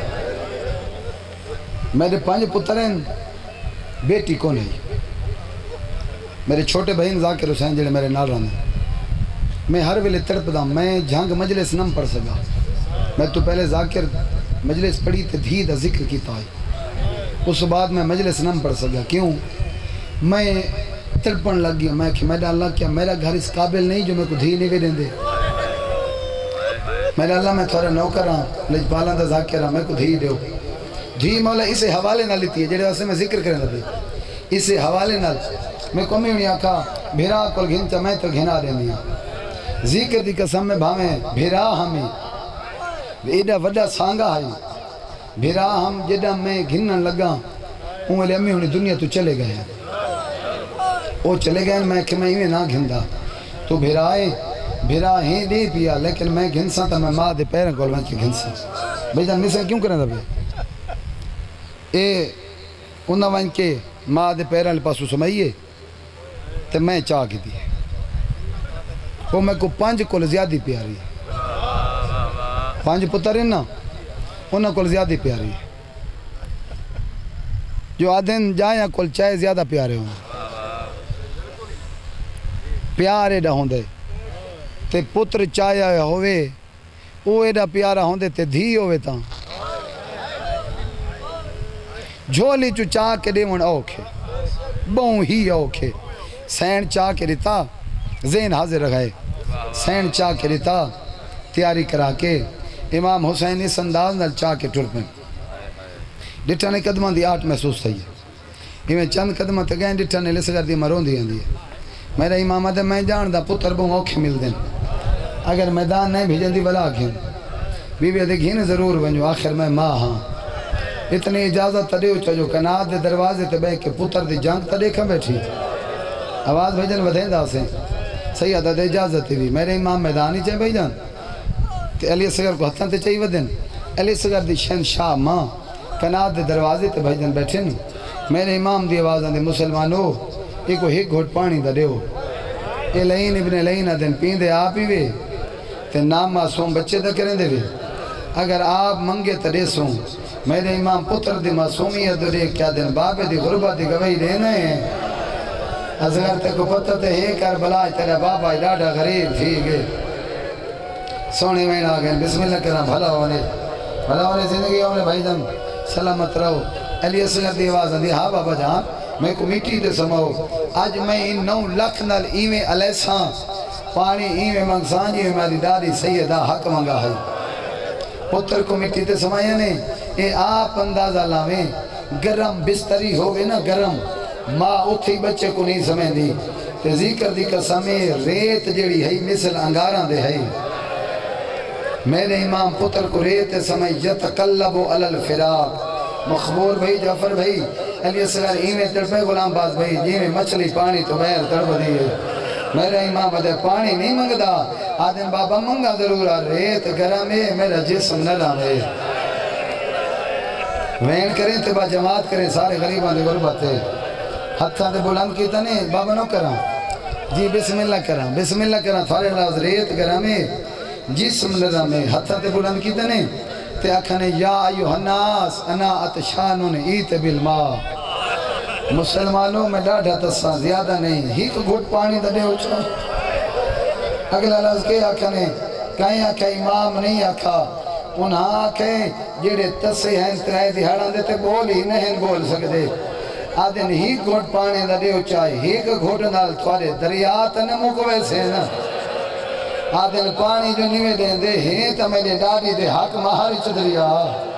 میرے 5 پتر ہیں بیٹی کون ہے میرے چھوٹے بہن ذاکر حسین جڑے میرے نال رہنے میں ہر ویلے تڑپ دا میں جھنگ مجلس نم پڑھ سکا میں تو پہلے ذاکر مجلس پڑھی تے دھی دا ذکر کیتا ہے اس بعد میں مجلس نم پڑھ سکا کیوں میں تڑپن لگ گیا میں کہ میرا اللہ کیا میرا گھر اس قابل نہیں جو میں کو دھی نہیں دیں دے میرا اللہ میں تھوڑا نوکر ہاں لجپالاں دا ذاکر ہاں میں کو دھی دیو دھی مولا اسے حوالے نہ لیتی ہے جڑے واسے میں ذکر کرنے لگے اسے حوالے نہ میں کمی نہیں آکھا بھیرا کل گھنچا میں تو گھنا دے دیا ذکر دی قسم میں بھاویں بھیرا ہمیں ایڈا وڈا سانگا ہے بھیرا ہم جڑا میں گھنن لگا انہوں نے امی انہیں دنیا تو چلے گئے ہیں وہ چلے گئے میں کہ میں ایویں نہ گھندا تو بھیرا ہی دے پیا لیکن میں گھنسا تا میں ماں دے پیرن کول میں کہ گھنسا بھئی جان مثل کیوں کریں دا بھئی اے انہاں وائن کے ماں دے پیرن پاسو سمائیے تے میں چاہ کی دی وہ میں کو 5 کول زیادی پیاری ہے 5 پتر ہیں نا انہاں کول زیادی پیاری ہے جو آدھن جائیں کول چاہے زیادہ پیارے ہوں پیارے ڈا ہوں دے تے پتر چاہیا ہوئے وہ ایڈا پیارا ہوں دے تے دھی ہوئے تاں جھولی چو چاہ کے دے من اوکھے بہوں ہی اوکھے سین چاہ کے دیتا زین حاضر رکھائے سین چاہ کے دیتا تیاری کرا کے امام حسین اس انداز نال چاہ کے ٹر پیں ڈٹھانے قدمان دی آٹھ محسوس تھی یہ میں چند قدمان تے گئے ڈٹھانے لے سکر دی مرون دی اندی میرا امام دے میں جان دا پتر بہوں اوکھے مل دیں اگر میدان نہیں بھیجن دی ولا گھن بی بی دے گھن ضرور بنجو آخر میں ماں ہاں اتنی اجازت تڑیو چاہو کنات دے دروازے تے بے کے پتر دی جنگ تڑے کھا بیٹھی آواز بھائی جان ودھیں دا سے سیدہ دے اجازت بھی میرے امام میدانی چاہے بھائی جان تے علی اصغر کو ہتھاں تے چاہی ودھیں علی اصغر دی شہنشاہ ماں کنات دے دروازے تے بھائی جان بیٹھے نہیں میرے امام دی آواز آندے مسلمانو ایک کو ایک گھوٹ پانی دا دیو اے لین ابن لین دن پین دے آپ ہی وے تے نام معصوم بچے دا کریں دے وے اگر آپ منگے تڑے سوں میرے امام پتر دی معصومیت دے کیا دن بابے دی غربت دی گواہی دینا ہے اصغر تے کو پتہ تے ہے کربلا تیرا بابا ڈاڈا غریب تھی گئے سونے میں آ گئے بسم اللہ کرام بھلا ہونے زندگی ہونے بھائی جان سلامت رہو علی اصغر دی آواز دی ہاں بابا جان میں کو میٹھی دے سماؤ آج میں ان 9 لکھ نال ایویں علیساں پانی ایویں منگسان جی ہماری دادی سیدہ حق منگا ہے پتر کو مٹی تے سمایا نے اے آپ اندازہ لاویں گرم بستری ہوگے نا گرم ماں اتھی بچے کو نہیں سمیں دی تے ذکر دی قسمیں ریت جڑی ہے مثل انگاراں دے ہے میرے امام پتر کو ریت سمیں یتقلبو علی الفراق مخبور بھائی جعفر بھائی علی اصغر ایویں تڑپے غلام باز بھائی جیویں مچھلی پانی تو بیر تڑپ دیئے میرا امام دے پانی نہیں منگدا آدم بابا منگا ضرور ریت گرامے میرا جسم نرامے وین کریں تے با جماعت کریں سارے غریبان دے غربت تے ہتھاں دے بلند کیتا نہیں بابا نو کراں جی بسم اللہ کراں تھوڑے لفظ ریت گرامے جسم نرامے ہتھاں دے بلند کیتا نہیں تے آکھانے یا ایوہ الناس انا اتشانون ایت بالماء مسلمانوں میں ڈاڑھا تساں زیادہ نہیں ہی کو گھوٹ پانی دے اچھا اگلا لفظ کے آکھانے کہیں آکھا امام نہیں آکھا انہاں آکھیں جیڑے تسے ہیں ترائے دہاڑاں دیتے بول ہی نہیں بول سکتے آدھن ہی گھوٹ پانی دے اچھا ہی کو گھوٹ نال تھوڑے دریات نمک ویسے نا آدھن پانی جو نیوے دیں دے ہیں تا میرے ڈاڑی دے حق مہاری چدریا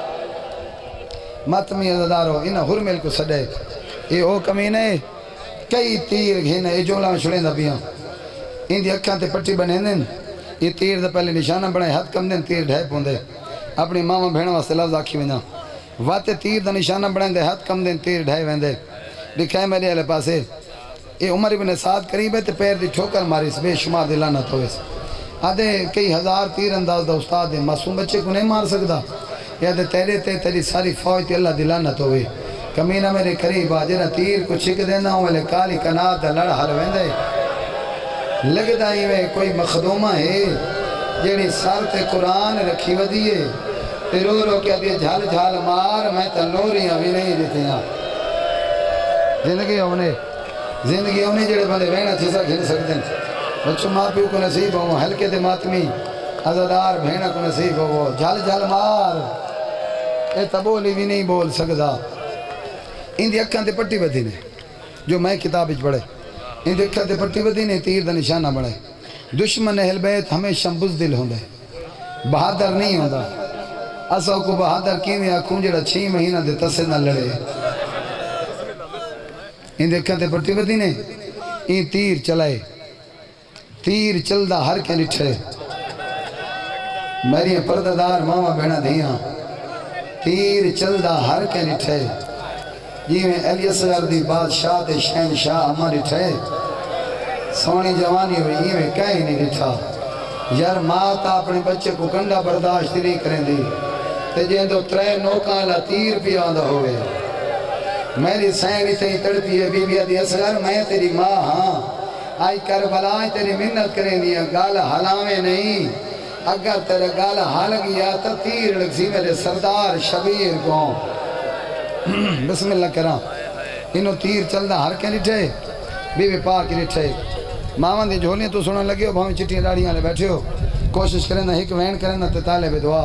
ماتمی عزدارو انہا حرمل کو سڑے یہ او کمینے کئی تیر گھینے یہ جملہ میں چھڑیں دا بیاں ان دی اکھاں تے پٹی بنے دیں یہ تیر دا پہلے نشانہ بڑھائے ہاتھ کم دیں تیر ڈھائے پوندے اپنی ماما بھیڑا واسطے لفظ آکھی وینا واتے تیر دا نشانہ بڑھائیں دے ہاتھ کم دیں تیر ڈھائے ویندے لکھائے میرے علیہ پاسے یہ عمر ابن سعد قریب ہے تے پیر دی ٹھوکر ماری اس بے شمار دلانت ہوئے آدھے کئی ہزار تیر انداز دا استاد ہے معصوم بچے کو نہیں مار سکتا یا دے تیرے تے تیری ساری فوج تے اللہ دلانت ہوئے کمینہ میرے قریب آجے نا تیر کو چھک دینا ہوں ملے کالی کنات دا لڑ حل ویندے لگتا ہی میں کوئی مخدومہ ہے جیڑی سر تے قرآن رکھی ودیے تے رو رو کیا دے جھال جھال مار میں تا لوریاں بھی نہیں دیتے ہیں زندگی ہونے جیڑے بندے وینا چیزا گھن سکتے ہیں بچوں ماں پیو کو نصیب ہوں ہلکے دے ماتمی عزدار بھینا کو نصیب ہوں جھال جھال مار اے تبولی بھی نہیں بول سکتا ان دی اکھاں تے پٹی بدھی نے جو میں کتاب اچ پڑھے ان دی اکھاں تے پٹی بدھی نے تیر دا نشانہ بڑھے دشمن اہل بیت ہمیشہ بزدل ہوندے بہادر نہیں ہوندا اساں کو بہادر کیویں آکھوں جڑا 6 مہینہ دے تسے نہ لڑے ان دی اکھاں تے پٹی بدھی نے این تیر چلائے تیر چلدا ہر کے نٹھے میری پردادار ماما بہنا دیاں تیر چلدا ہر کے نٹھے جی میں علی اصغر دی بادشاہ دے شہنشاہ ہماری ٹھے سونی جوانی ہوئی یہ میں کہیں نہیں لٹھا یار ماں تا اپنے بچے کو کنڈا برداشت نہیں کریں دی تے جن دو 3 نوکاں لا تیر پی آندہ ہوئے میری سینی تے تڑپی ہے بی بی علی اصغر میں تیری ماں ہاں آئی کربلائیں تیری منت کریں دیا گالا حلاویں نہیں اگر تیرے گالا حال گیا تا تیر لگزی میرے سردار شبیر کو بسم اللہ کرام انہوں تیر چلدہ ہر کے لٹھے بی بی پاک لٹھے مامان دی جھولیاں تو سنن لگے ہو بھاویں چٹیاں ڈاڑیاں لے بیٹھے ہو کوشش کریں نا ہک وین کریں نا تے طالب دعا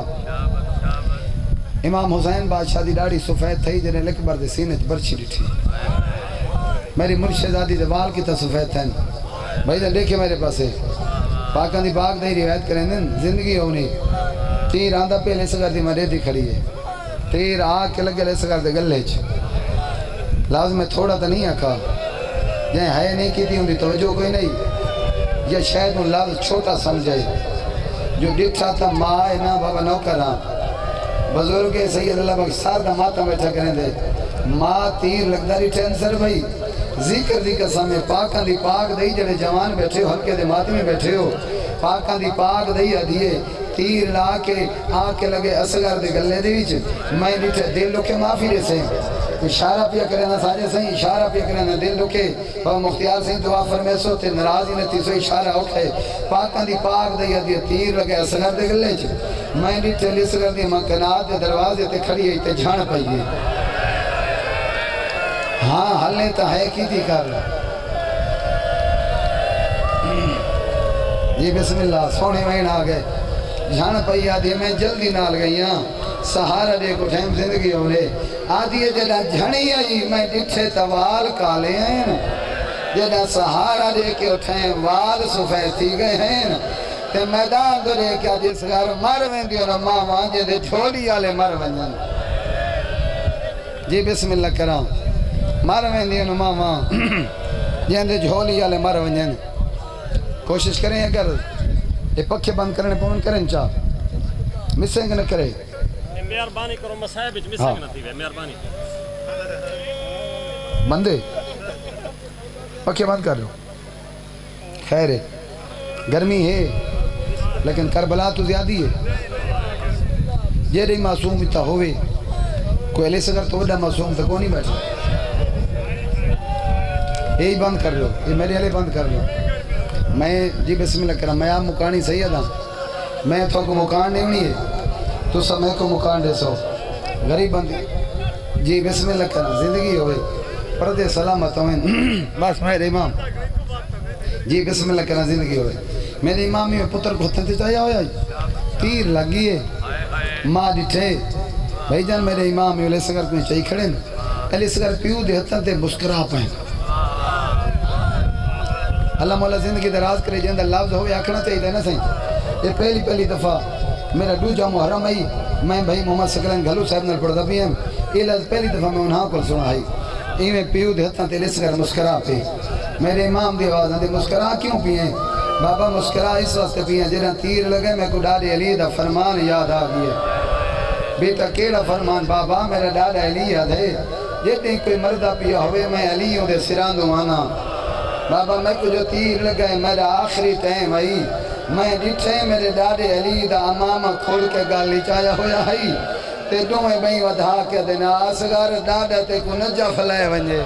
امام حسین بادشاہ دی ڈاڑی سفید تھئی جنہیں لکبر دے سینے برچی لٹھی میری مرشدادی دے وال کی تا سفید تھین بھائی دن دیکھے میرے پاسے پاکان دی باغ دے روایت کریں دن زندگی ہونی تیر آندہ پہ لے سکر دی مرے دی کھڑی ہے تیر آگ کے لگے لے سکر دے گلے چھ لازم میں تھوڑا تا نہیں آکھا جائیں ہے نہیں کی تھی ہوں دی توجہ کوئی نہیں یہ شاید ان لفظ چھوٹا سمجھے جو ڈٹھا تھا ماں نا بابا نوکران بزرگ سید اللہ بخش سارا ماتا بیٹھا کریں دے ماں تیر لگتا رہی ٹینسر بھائی ذکر دی قسم پاکاں دی پاک دئی جڑے جوان بیٹھے ہو ہلکے دے ماتمی میں بیٹھے ہو پاکاں دی پاک دئی ادھیے تیر لا کے آکے لگے اصغر دے گلے دے وچ میں ڈٹھے دل لکے معافی دے سے اشارہ پیا کرنا ساجے سہیں اشارہ پیا کرنا دل لکے بابا مختیار سہیں دعا فرمے سو تے نرازی نتی سو اشارہ اٹھے پاکاں دی پاک دئی ادھیے تیر لگے اصغر دے گلے چ میں ڈٹھے لسغر دی مکنات دے دروازے تے کھڑی ہے تے جھان پائیے ہاں حلے تا ہے کی تھی کر جی بسم اللہ سونے وین آگئے جھان پئی آدھی میں جلدی نال گئی ہاں سہارا دے کو ٹھیم زندگی ہو لے آدھی جڑا جھنی آئی میں ڈٹھے توال کالے ہیں جڑا سہارا دے کے اٹھیں وال سفید تھی گئے ہیں تے میدان دو دے کے آدھی سگار مر ویندی اور ماں وانجے دے جھولی آلے مر ونجن جی بسم اللہ کرام مر ویندی اور ماں ماں جن دے جھولی آلے مر ونجن کوشش کریں اگر یہ پکھے بند کرنے پون کریں چاہ مسنگ نہ کرے مہربانی کرو مسائب وچ مسنگ نہ تھی وے مہربانی بندے پکھے بند کر لو خیر ہے گرمی ہے لیکن کربلا تو زیادی ہے یہ نہیں معصوم اتنا ہوئے کوئی علیہ سگر تو بڑا معصوم تھا کون نہیں بیٹھا یہی بند کر لو یہ میرے علیہ بند کر لو میں جی بسم اللہ کرم میں آپ مکانی سید ہوں میں تو کو مکان نہیں ہے تو سب میں کو مکان دے سو غریب بندی جی بسم اللہ کرم زندگی ہوئے پردے سلامت ہوئے بس میرے امام جی بسم اللہ کرم زندگی ہوئے میرے امامی میں پتر کو ہتن تے چاہیا ہویا تیر لگی ہے ماں ڈٹھے بھائی جان میرے امام علیہ سگر کو چاہی کھڑے علیہ سگر پیو دے ہتن تے مسکرا پائیں اللہ مولا زندگی دراز کرے جندہ لفظ ہوئے آکھنا چاہیے نا سہیں یہ پہلی دفعہ میرا ڈو جا محرم آئی میں بھائی محمد سکرین گھلو صاحب نال پڑھتا بھی ہم یہ لفظ پہلی دفعہ میں انہاں کو سنا آئی ایویں پیو دے ہتن تے علیہ سگر مسکرا پہ میرے امام دی آواز دے مسکرا کیوں پیئیں بابا مسکرا اس واسطے پیئیں جنہاں تیر لگے میں کو ڈاڈے علی دا فرمان یاد آ گیا بیٹا کیڑا فرمان بابا میرا ڈاڈا علی یاد ہے جتنے کوئی مردہ پیا ہوئے میں علی ہوں دے سران دو آنا بابا میں کو جو تیر لگئے میرا آخری ٹائم آئی میں ڈٹھے میرے ڈاڈے علی دا امامہ کھول کے گالی چایا ہویا ہے تے دوئے بھئی ودھا کے دینا آسگار ڈاڈا تے کو نجا فلائے ونجے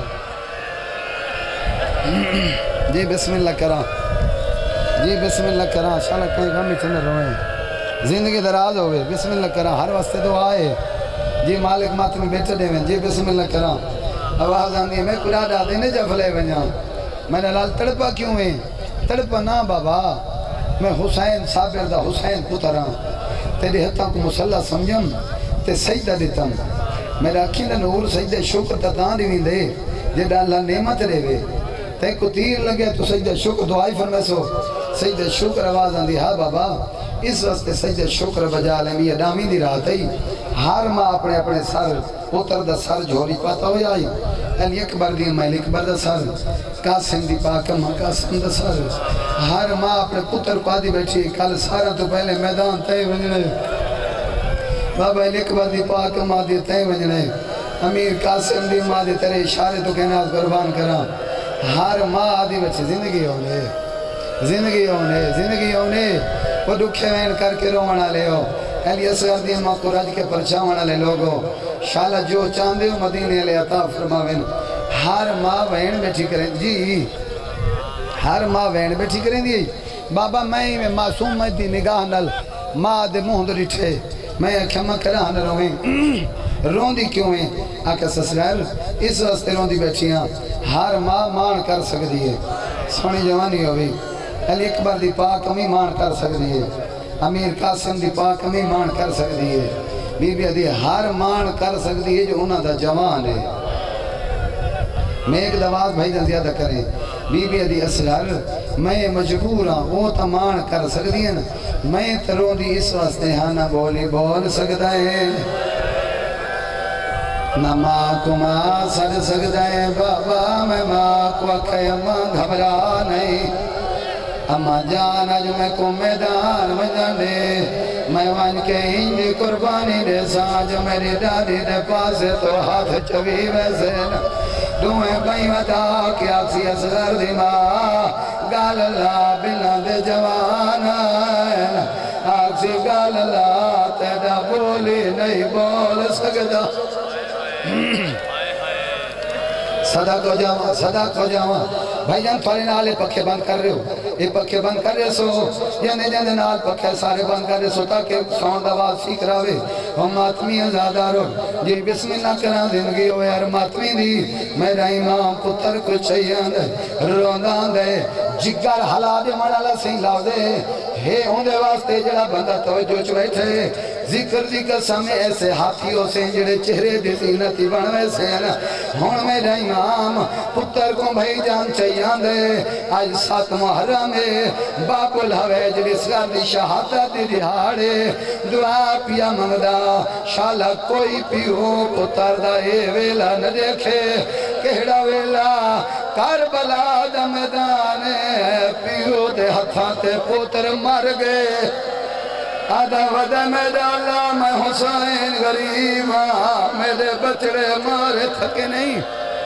جی بسم اللہ کرا جی بسم اللہ کرا شاءاللہ کہیں غمی چندر روئے زندگی دراز ہوئے بسم اللہ کرا ہر واسطے دعا ہے جی مالک مات میں بیٹھے دے جی بسم اللہ کرا آواز آندھی ہے میں کو ڈاڈا دے نجا فلائے ونجا میں نے لال تڑپا کیوں ہے تڑپا نا بابا میں حسین صابر دا حسین پترا تیرے ہتھاں کو مسلح سمجھم تے سجدہ دیتم میرا اکھینا نور سجدہ شکر تتان دیوین دے جیڑا اللہ نعمت دے وے تے کو تیر لگے تو سجدہ شکر دعائی فرمے سو سجدہ شکر آواز آندھی ہاں بابا اس واسطے سجدہ شکر بجا لیمی اڈامی دی رات ہے ہر ماں اپنے اپنے سر پتر دا سر جھوری پاتا ہو جائی علی اکبر دی مائل اکبر دا سر قاسم دی پاکم قاسم دا سر ہر ماں اپنے پتر کو آدھی بیٹھی کل سارا تو پہلے میدان تے ونجنے بابا علی اکبر دی پاکم آدھی تے ونجنے امیر قاسم دی ماں دی تیرے اشارے تو کہنا قربان کرا ہر ماں آدھی بیٹھی زندگی ہونے زندگی ہونے زندگی ہونے وہ دکھے وین کر کے رونا لے ہو علی اصغر دی ماں کو رج کے پرچاونا لے لوگو شالا جو چاندے ہو مدینے لے عطا فرماوین ہر ماں وین بیٹھی کریں جی ہر ماں وین بیٹھی کریں دی بابا میں معصوم میں دی نگاہ نل ماں دے مہد ریٹھے میں کھما کرا نہ رویں رون دی کیوں ہیں آکا سسرائل اس واسطے رون دی بیٹھیاں ہر ماں مان کر سکتی ہے سونی جوانی ہوئی علی اکبر دی پاک ہمیں مان کر سکتی ہے امیر قاسم دی پاک ہمیں مان کر سکتی ہے بی بی ادھی ہر مان کر سکتی ہے جو انہاں دا جوان ہے میں ایک دواز بھائی دا زیادہ کریں بی بی ادھی اصغر میں مجبور ہاں وہ تا مان کر سکتی ہے نا میں تروں دی اس واسطے ہاں نہ بولی بول سکتا ہے نہ ماں کو ماں سڑ سکتا ہے بابا میں ماں کو اکھے اماں گھبرا نہیں اماں جانا جو میں کو میدان وجن دے میں میں وان کے ہندی قربانی دے ساج میری ڈاڈی دے پاسے تو ہاتھ چوی ویسے دوئیں بھائی وطا کیا سی اصغر دی ماں گال اللہ بنا دے جوان آکسی گال اللہ تیڑا بولی نہیں بول سکتا صدق ہو جاواں بھائی جان تھوڑے نالے پکھے بند کر رہے ہو یہ پکھے بند کر رہے سو جانے نال پکھے سارے بند کر رہے سو تاکہ ساؤنڈ آواز سیکھ راوے ہم ماتمی ازادارو جی بسم اللہ کرا زندگی ہوئے ہر ماتمی دی میرا امام پتر کو چاہیے روندان دے جگر حلا دے منالا سین لاؤ دے ہے ہوندے واسطے جڑا بندہ توجہ چ بیٹھے ذکر دی قسم ایسے ہاتھیوں سے جڑے چہرے دی زینتی بنوے سے ہون میرا امام پتر کو بھائی جان چاہیے دے آج 7 محرم باپ الحویج رسگر دی شہادت دی دہاڑے دعا پیا منگدا شالا کوئی پیو پتر دا اے ویلا نہ دیکھے کہڑا ویلا کربلا دا میدان پیو دے ہتھاں تے پتر مر گئے آدھا ودہ میں ڈالا میں حسین غریب میرے بچڑے مارے تھکے نہیں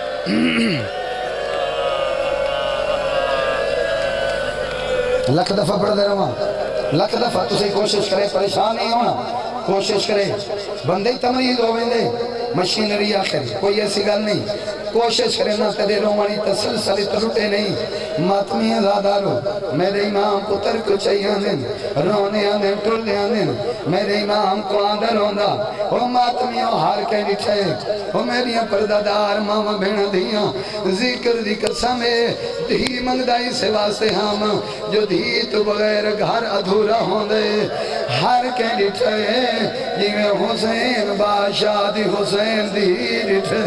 لکھ دفعہ پڑھ دے رہا لکھ دفعہ تُسے کوشش کرے پریشان نہیں ہونا کوشش کرے بندے تمرید ہوئے دے مشینری آخر کوئی ایسی گل نہیں کوشش کرے نہ تیرے رومانی تسلسلی تلوٹے نہیں ماتمی ازادارو میرے امام پتر کو چاہیے آندن رونے آندن ٹولے آندن میرے امام کو آندر ہوندہ وہ ماتمیوں ہار کے نٹھے وہ میریاں پردادار ماما بھینا دیاں ذکر دی قسم دھی منگدائی سے واسطے ہم جو دھی تو بغیر گھر ادھورا ہوندے ہار کے نٹھے جی میں حسین بادشاہ دی حسین دی نٹھے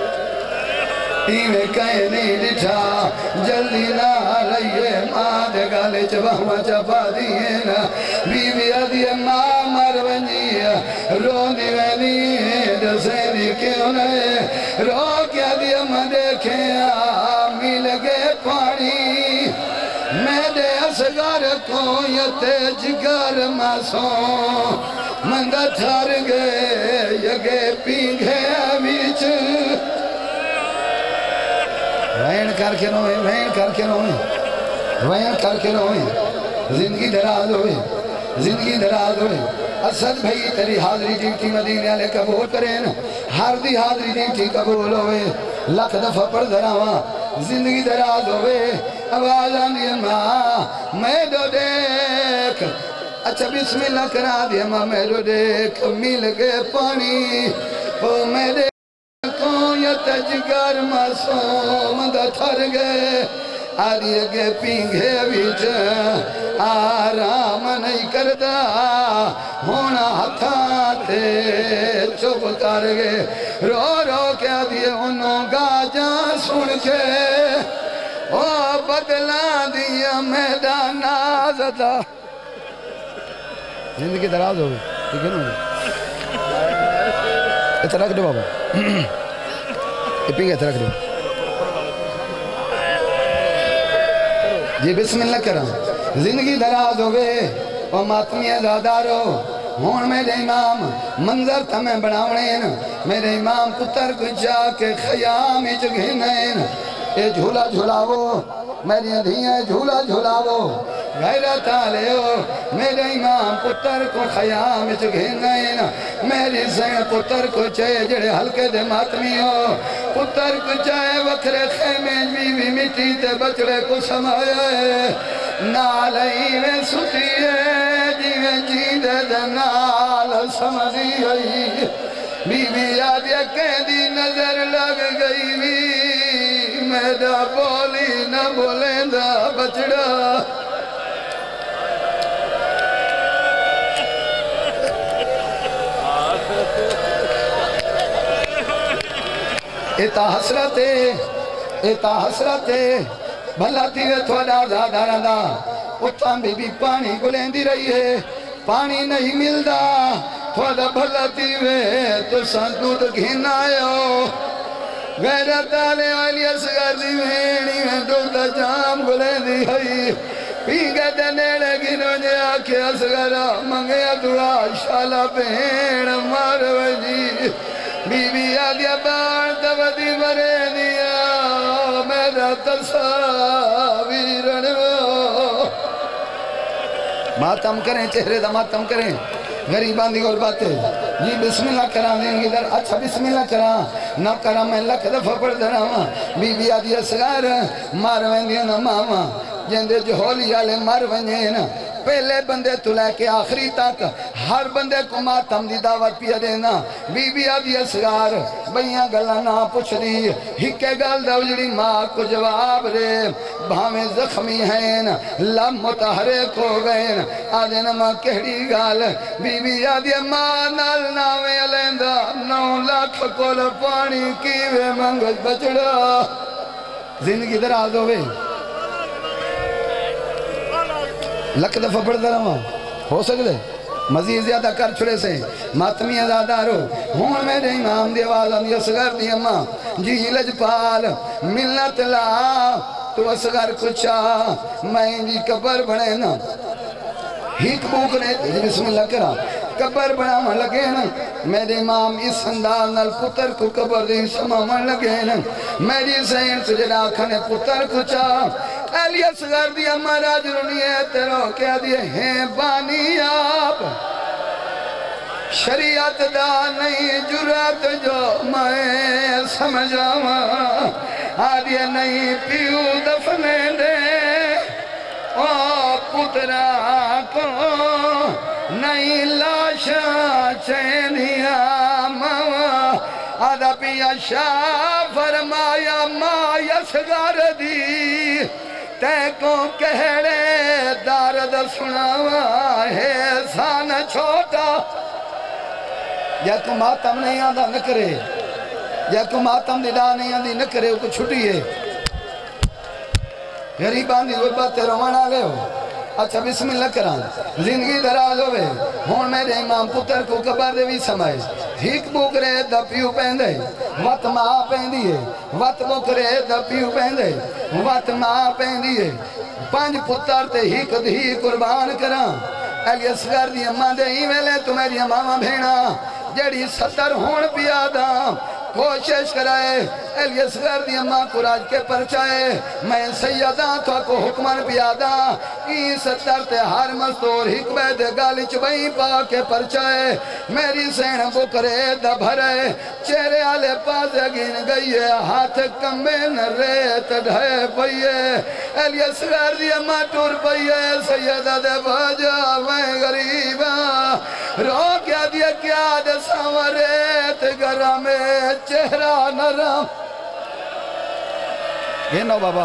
میں کہیں نہیں لٹھا جلدی نہ لئیے ماں دے گالے چبہمہ چپا دیئے نا بی بی ادھیے ماں مر ونجی رونی ونی دسینی کیوں نئے رو کیا دیئے ماں دیکھیں مل گئے پانی میں دے اسگار کو یتے جگر ماسوں مندہ تھار گئے یگے پینگے بیچ وین کر کے روئے وین کر کے روئے وین کر کے روئے زندگی دراز ہوئے زندگی دراز ہوئے اسد بھائی تیری حاضری ڈیوٹی مدینے والے قبول کریں ہر دی حاضری ڈیوٹی قبول ہوئے لکھ دفعہ پڑھ دراواں زندگی دراز ہوئے آواز آنی ماں میں دو دیکھ اچھا بسم اللہ کرا دیا ماں میں دو دیکھ مل گئے پانی او میں دیکھ جگر معصوم دا تھر گئے آدھی اگے پینگے بیچ آرام نہیں کردہ ہونا ہتھا تے چپ کر گئے رو رو کیا دیئے انہوں گا جان سن کے او بدلا دیا میدان آزدہ زندگی دراز ہوگی ٹھیک ہے نا اتنا رکھ دو بابا پینگے اتنا رکھ دو جی بسم اللہ کرم زندگی دراز ہوئے اور ماتمی ازادارو ہون میرے امام منظر تمہیں بناونین میرے امام پتر کو جا کے خیامی جگہنین اے جھولا جھولاو میری دھیاں جھولا جھولاو غیرت آلیو میرے امام پتر کو خیام جگہنین میری زین پتر کو چاہے جڑے ہلکے دے ماتمی ہو پتر کو چاہے وکھرے خیمے بیوی مٹی تے بچڑے کو سمایا ہے نالائی میں سٹی ہے جیویں جیدے دے نال سمجھی گئی بیوی یاد یا کہندی نظر لگ گئی بھی میرا بولی نہ بولیں دا بچڑا ایتا حسرت بھلا تیوے تھوڑا زیادہ رہا اتھاں بی پانی گلیں دی رہی ہے پانی نہیں ملدا تھوڑا بھلا تیوے تو سندود گھن آئیو غیرت آلے والی اسگر دی بھینی میں دودھ جام گلیں دی ہوئی پیگے دے نیڑے گنو جے آکھے اصغرا منگیا دعا شالا بہن مار وجی بی بی آدیا بان تودی مرے دیا میرا تصاویر ماتم کریں چہرے دا ماتم کریں غریبان دی غربات جی بسم اللہ کران دیں گی در اچھا بسم اللہ کران نہ کران میں لکھ دفع پڑھ دراما بی بی آدھی اصغار ماروین دینا ماما جندے جہولی آلے ماروین پہلے بندے تو لے کے آخری تک ہر بندے کو ماتم دی دعوت پیا دینا بی بی آدھی اصغار بیاں گلہ نہ پوچھ دی ہکے گل دوجڑی ماں کو جواب رے بھامیں زخمی ہیں لم متحرک ہو گئے آدھے نماں کہڑی گال بی بی آدھی ماں نال ناوے علیندہ 9 لاکھ کول پانی کیوے منگل بچڑا زندگی دراز ہوئے لکھ دفعہ پڑھ در رہا ہو سکتے مزید زیادہ کر چھڑے سے ماتمی ازادارو ہون میرے امام دی آواز آدھی اصغر دی اماں جی لجپال ملت لا تو اصغر کچھا میں جی قبر بڑھے نا ہیک بوک نے بسم اللہ کرا قبر بڑھا من لگے نا میرے امام اس انداز نال پتر کو قبر دی سما من لگے نا میری سین تجھے راکھنے پتر کچھا علی اصغر دی اماں راج رونی ہے تیرو کہہ دیئے ہیں بانی آپ شریعت دا نہیں جرات جو میں سمجھاواں آدھے نہیں پیو دفنے دے او پترا کو نہیں لاشا چینیا ماں آدھا پیا شاہ فرمایا ماں اصغر دی تے کو کہڑے دارد سناوا ہے سان چھوٹا یا کو ماتم نہیں آدھا نہ کرے یا کو ماتم دیدہ نہیں آدھی نہ کرے وہ کو چھٹی ہے غریبان دی غربت روانا لے ہو اچھا بسم اللہ کران زندگی دراز ہوئے ہون میرے امام پتر کو قبر دے بھی سمائے ہیک بکرے دا پیو پہندے وط ماں پہندیے وط بکرے دا پیو پہندے وط ماں پہندیے 5 پتر تے ہیک دھی قربان کران علی اصغر دی اماں دے ہی ویلے تو میری اماں بھینا جڑی 70 ہون پیادا کوشش کرائے علی اصغر دی اماں قراج کے پرچائے میں سیداں تو کو حکمن پیادا ای 70 تے ہر مستور حکمہ دے گالی چبئی پا کے پرچائے میری سین بکرے دا بھرے چہرے آلے پاسے گن گئیے ہاتھ کمبے نہ ریت ڈھائے پئیے علی اصغر دی اماں ٹور پئیے سیدہ دے بھجا میں غریبا رو کیا دیا کیا دے ساوریت گرہ میں چہرہ نرم یہ نو بابا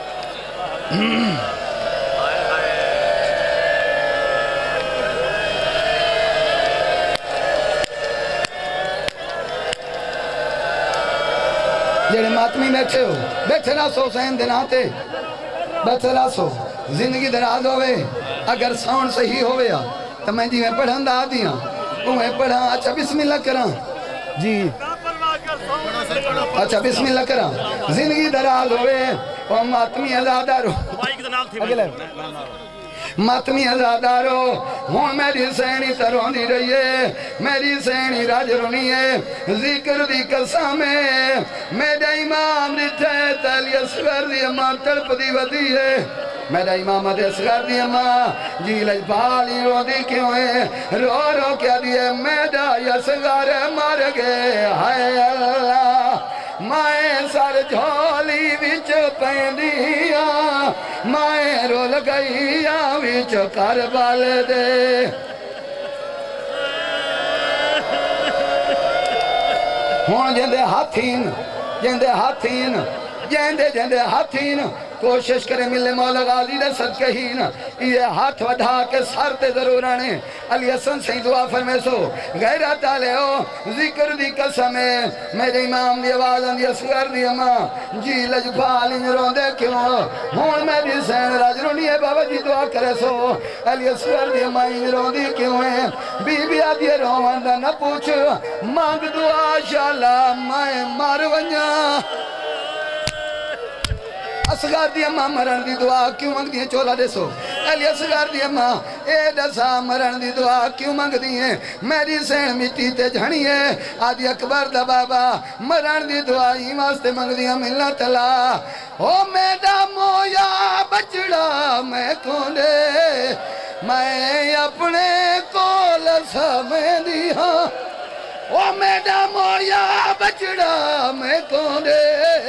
جڑے ماتمی بیٹھے ہو بیٹھے نہ سو سین دن آتے بیٹھے نہ سو زندگی دراز ہوئے اگر ساؤنڈ صحیح ہوئے تو میں جی میں پڑھن دا دیاں میں پڑھا اچھا بسم اللہ کران جی اچھا بسم اللہ کران زندگی دراز ہوئے اور ماتمی ازادارو ماتمی ازادارو ہوں میری سینی ترونی رہی ہے میری سینی راج رونی ہے ذکر دی قسم ہے میرا امام رٹھے تالی اصغر دی اماں تڑپ دی ودی ہے میرا امام دے اصغر دی اماں جی لجپالی رو دی کیوں ہے رو رو کیا دیئے میرا اصغر مر گئے ہائے اللہ مائیں سر جھولی وچ پہندیاں مائیں رول گئیاں وچ کربل دے ہون جندے ہاتھین کوشش کرے ملے مولا غازی دے صدقہ ہی نا یہ ہاتھ وڈھا کے سر تے ضرور آنے علی حسن سے دعا فرمے سو غیرت آلے ہو ذکر دی قسم ہے میرے امام دی آواز اندی اصغر دی اماں جی لجپالی رو دے کیوں ہون میری سین راج رونی ہے بابا جی دعا کرے سو علی اصغر دی اماں رو دی کیوں ہے بی بی آدھی روندہ نہ پوچھ مانگ دعا شاءاللہ میں مار ونجا اصغر دی اماں مرن دی دعا کیوں مانگ دی چولا دے سو علی اصغر دی اماں اے دسا مرن دی دعا کیوں منگ دیئے میری سین مٹی تے جھڑی ہے آدھی اکبر دا بابا مرن دی دعا ہی واسطے منگ دیاں ملنا تلا او میڈا مویا بچڑا میں کونے میں اپنے کول سمیں دیا او میڈا مویا بچڑا میں کونے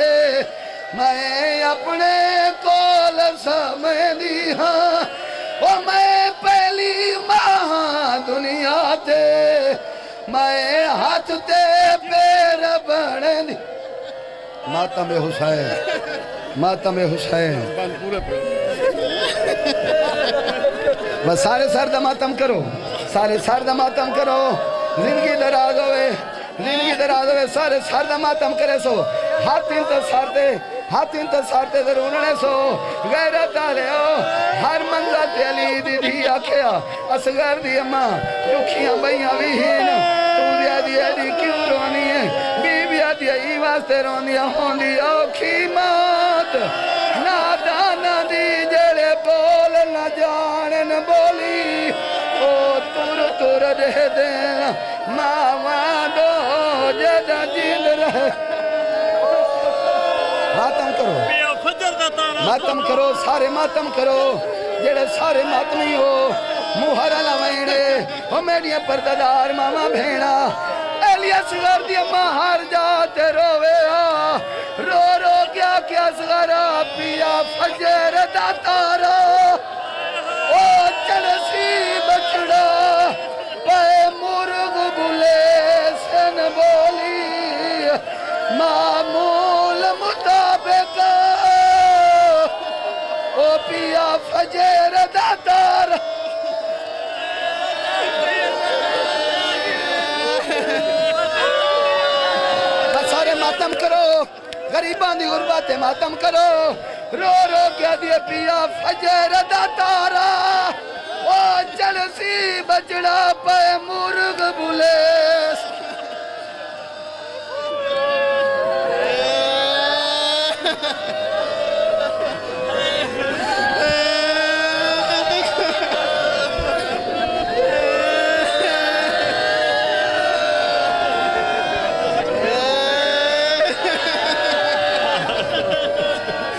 میں اپنے کول سمیں دیا او میں پہلی ماں دنیا تے میں ہاتھ تے پیر بڑھیں دی ماتم حسین ماتم حسین بس سارے سر دا ماتم کرو سارے سر دا ماتم کرو زندگی دراز ہوئے سارے سر دا ماتم کرے سو ہاتھ انتصار تے ضرورنے سو غیرت آلے ہو ہر منظر تے علی دی دی آکھیا اصغر دی اماں دکھیاں بھئیاں ویہین تو دیا دیا دی کیوں رونی ہے بی بیا دیا ہی واسطے رونی ہوندی اوکھی مات نادانا دی جڑے بول نہ جانن بولی او تور دے دینا ماں دو جدہ جیل رہے ماتم کرو سارے ماتم کرو جڑے سارے ماتمی ہو موہرہ لوائنڈے ہو میڈیاں پرددار ماما بھینا علی اصغر دی اماں ہر جاتے روے رو رو کیا اصغرہ پیا فجر داتارا او چلسی بچڑا پے مرغ بلے سن بولی معمول مطابق او پیا فجر داتار سارے ماتم کرو غریبان دی غربات ماتم کرو رو رو کیا دیے پیا فجر داتارا او چلسی بچڑا پے مرغ بلے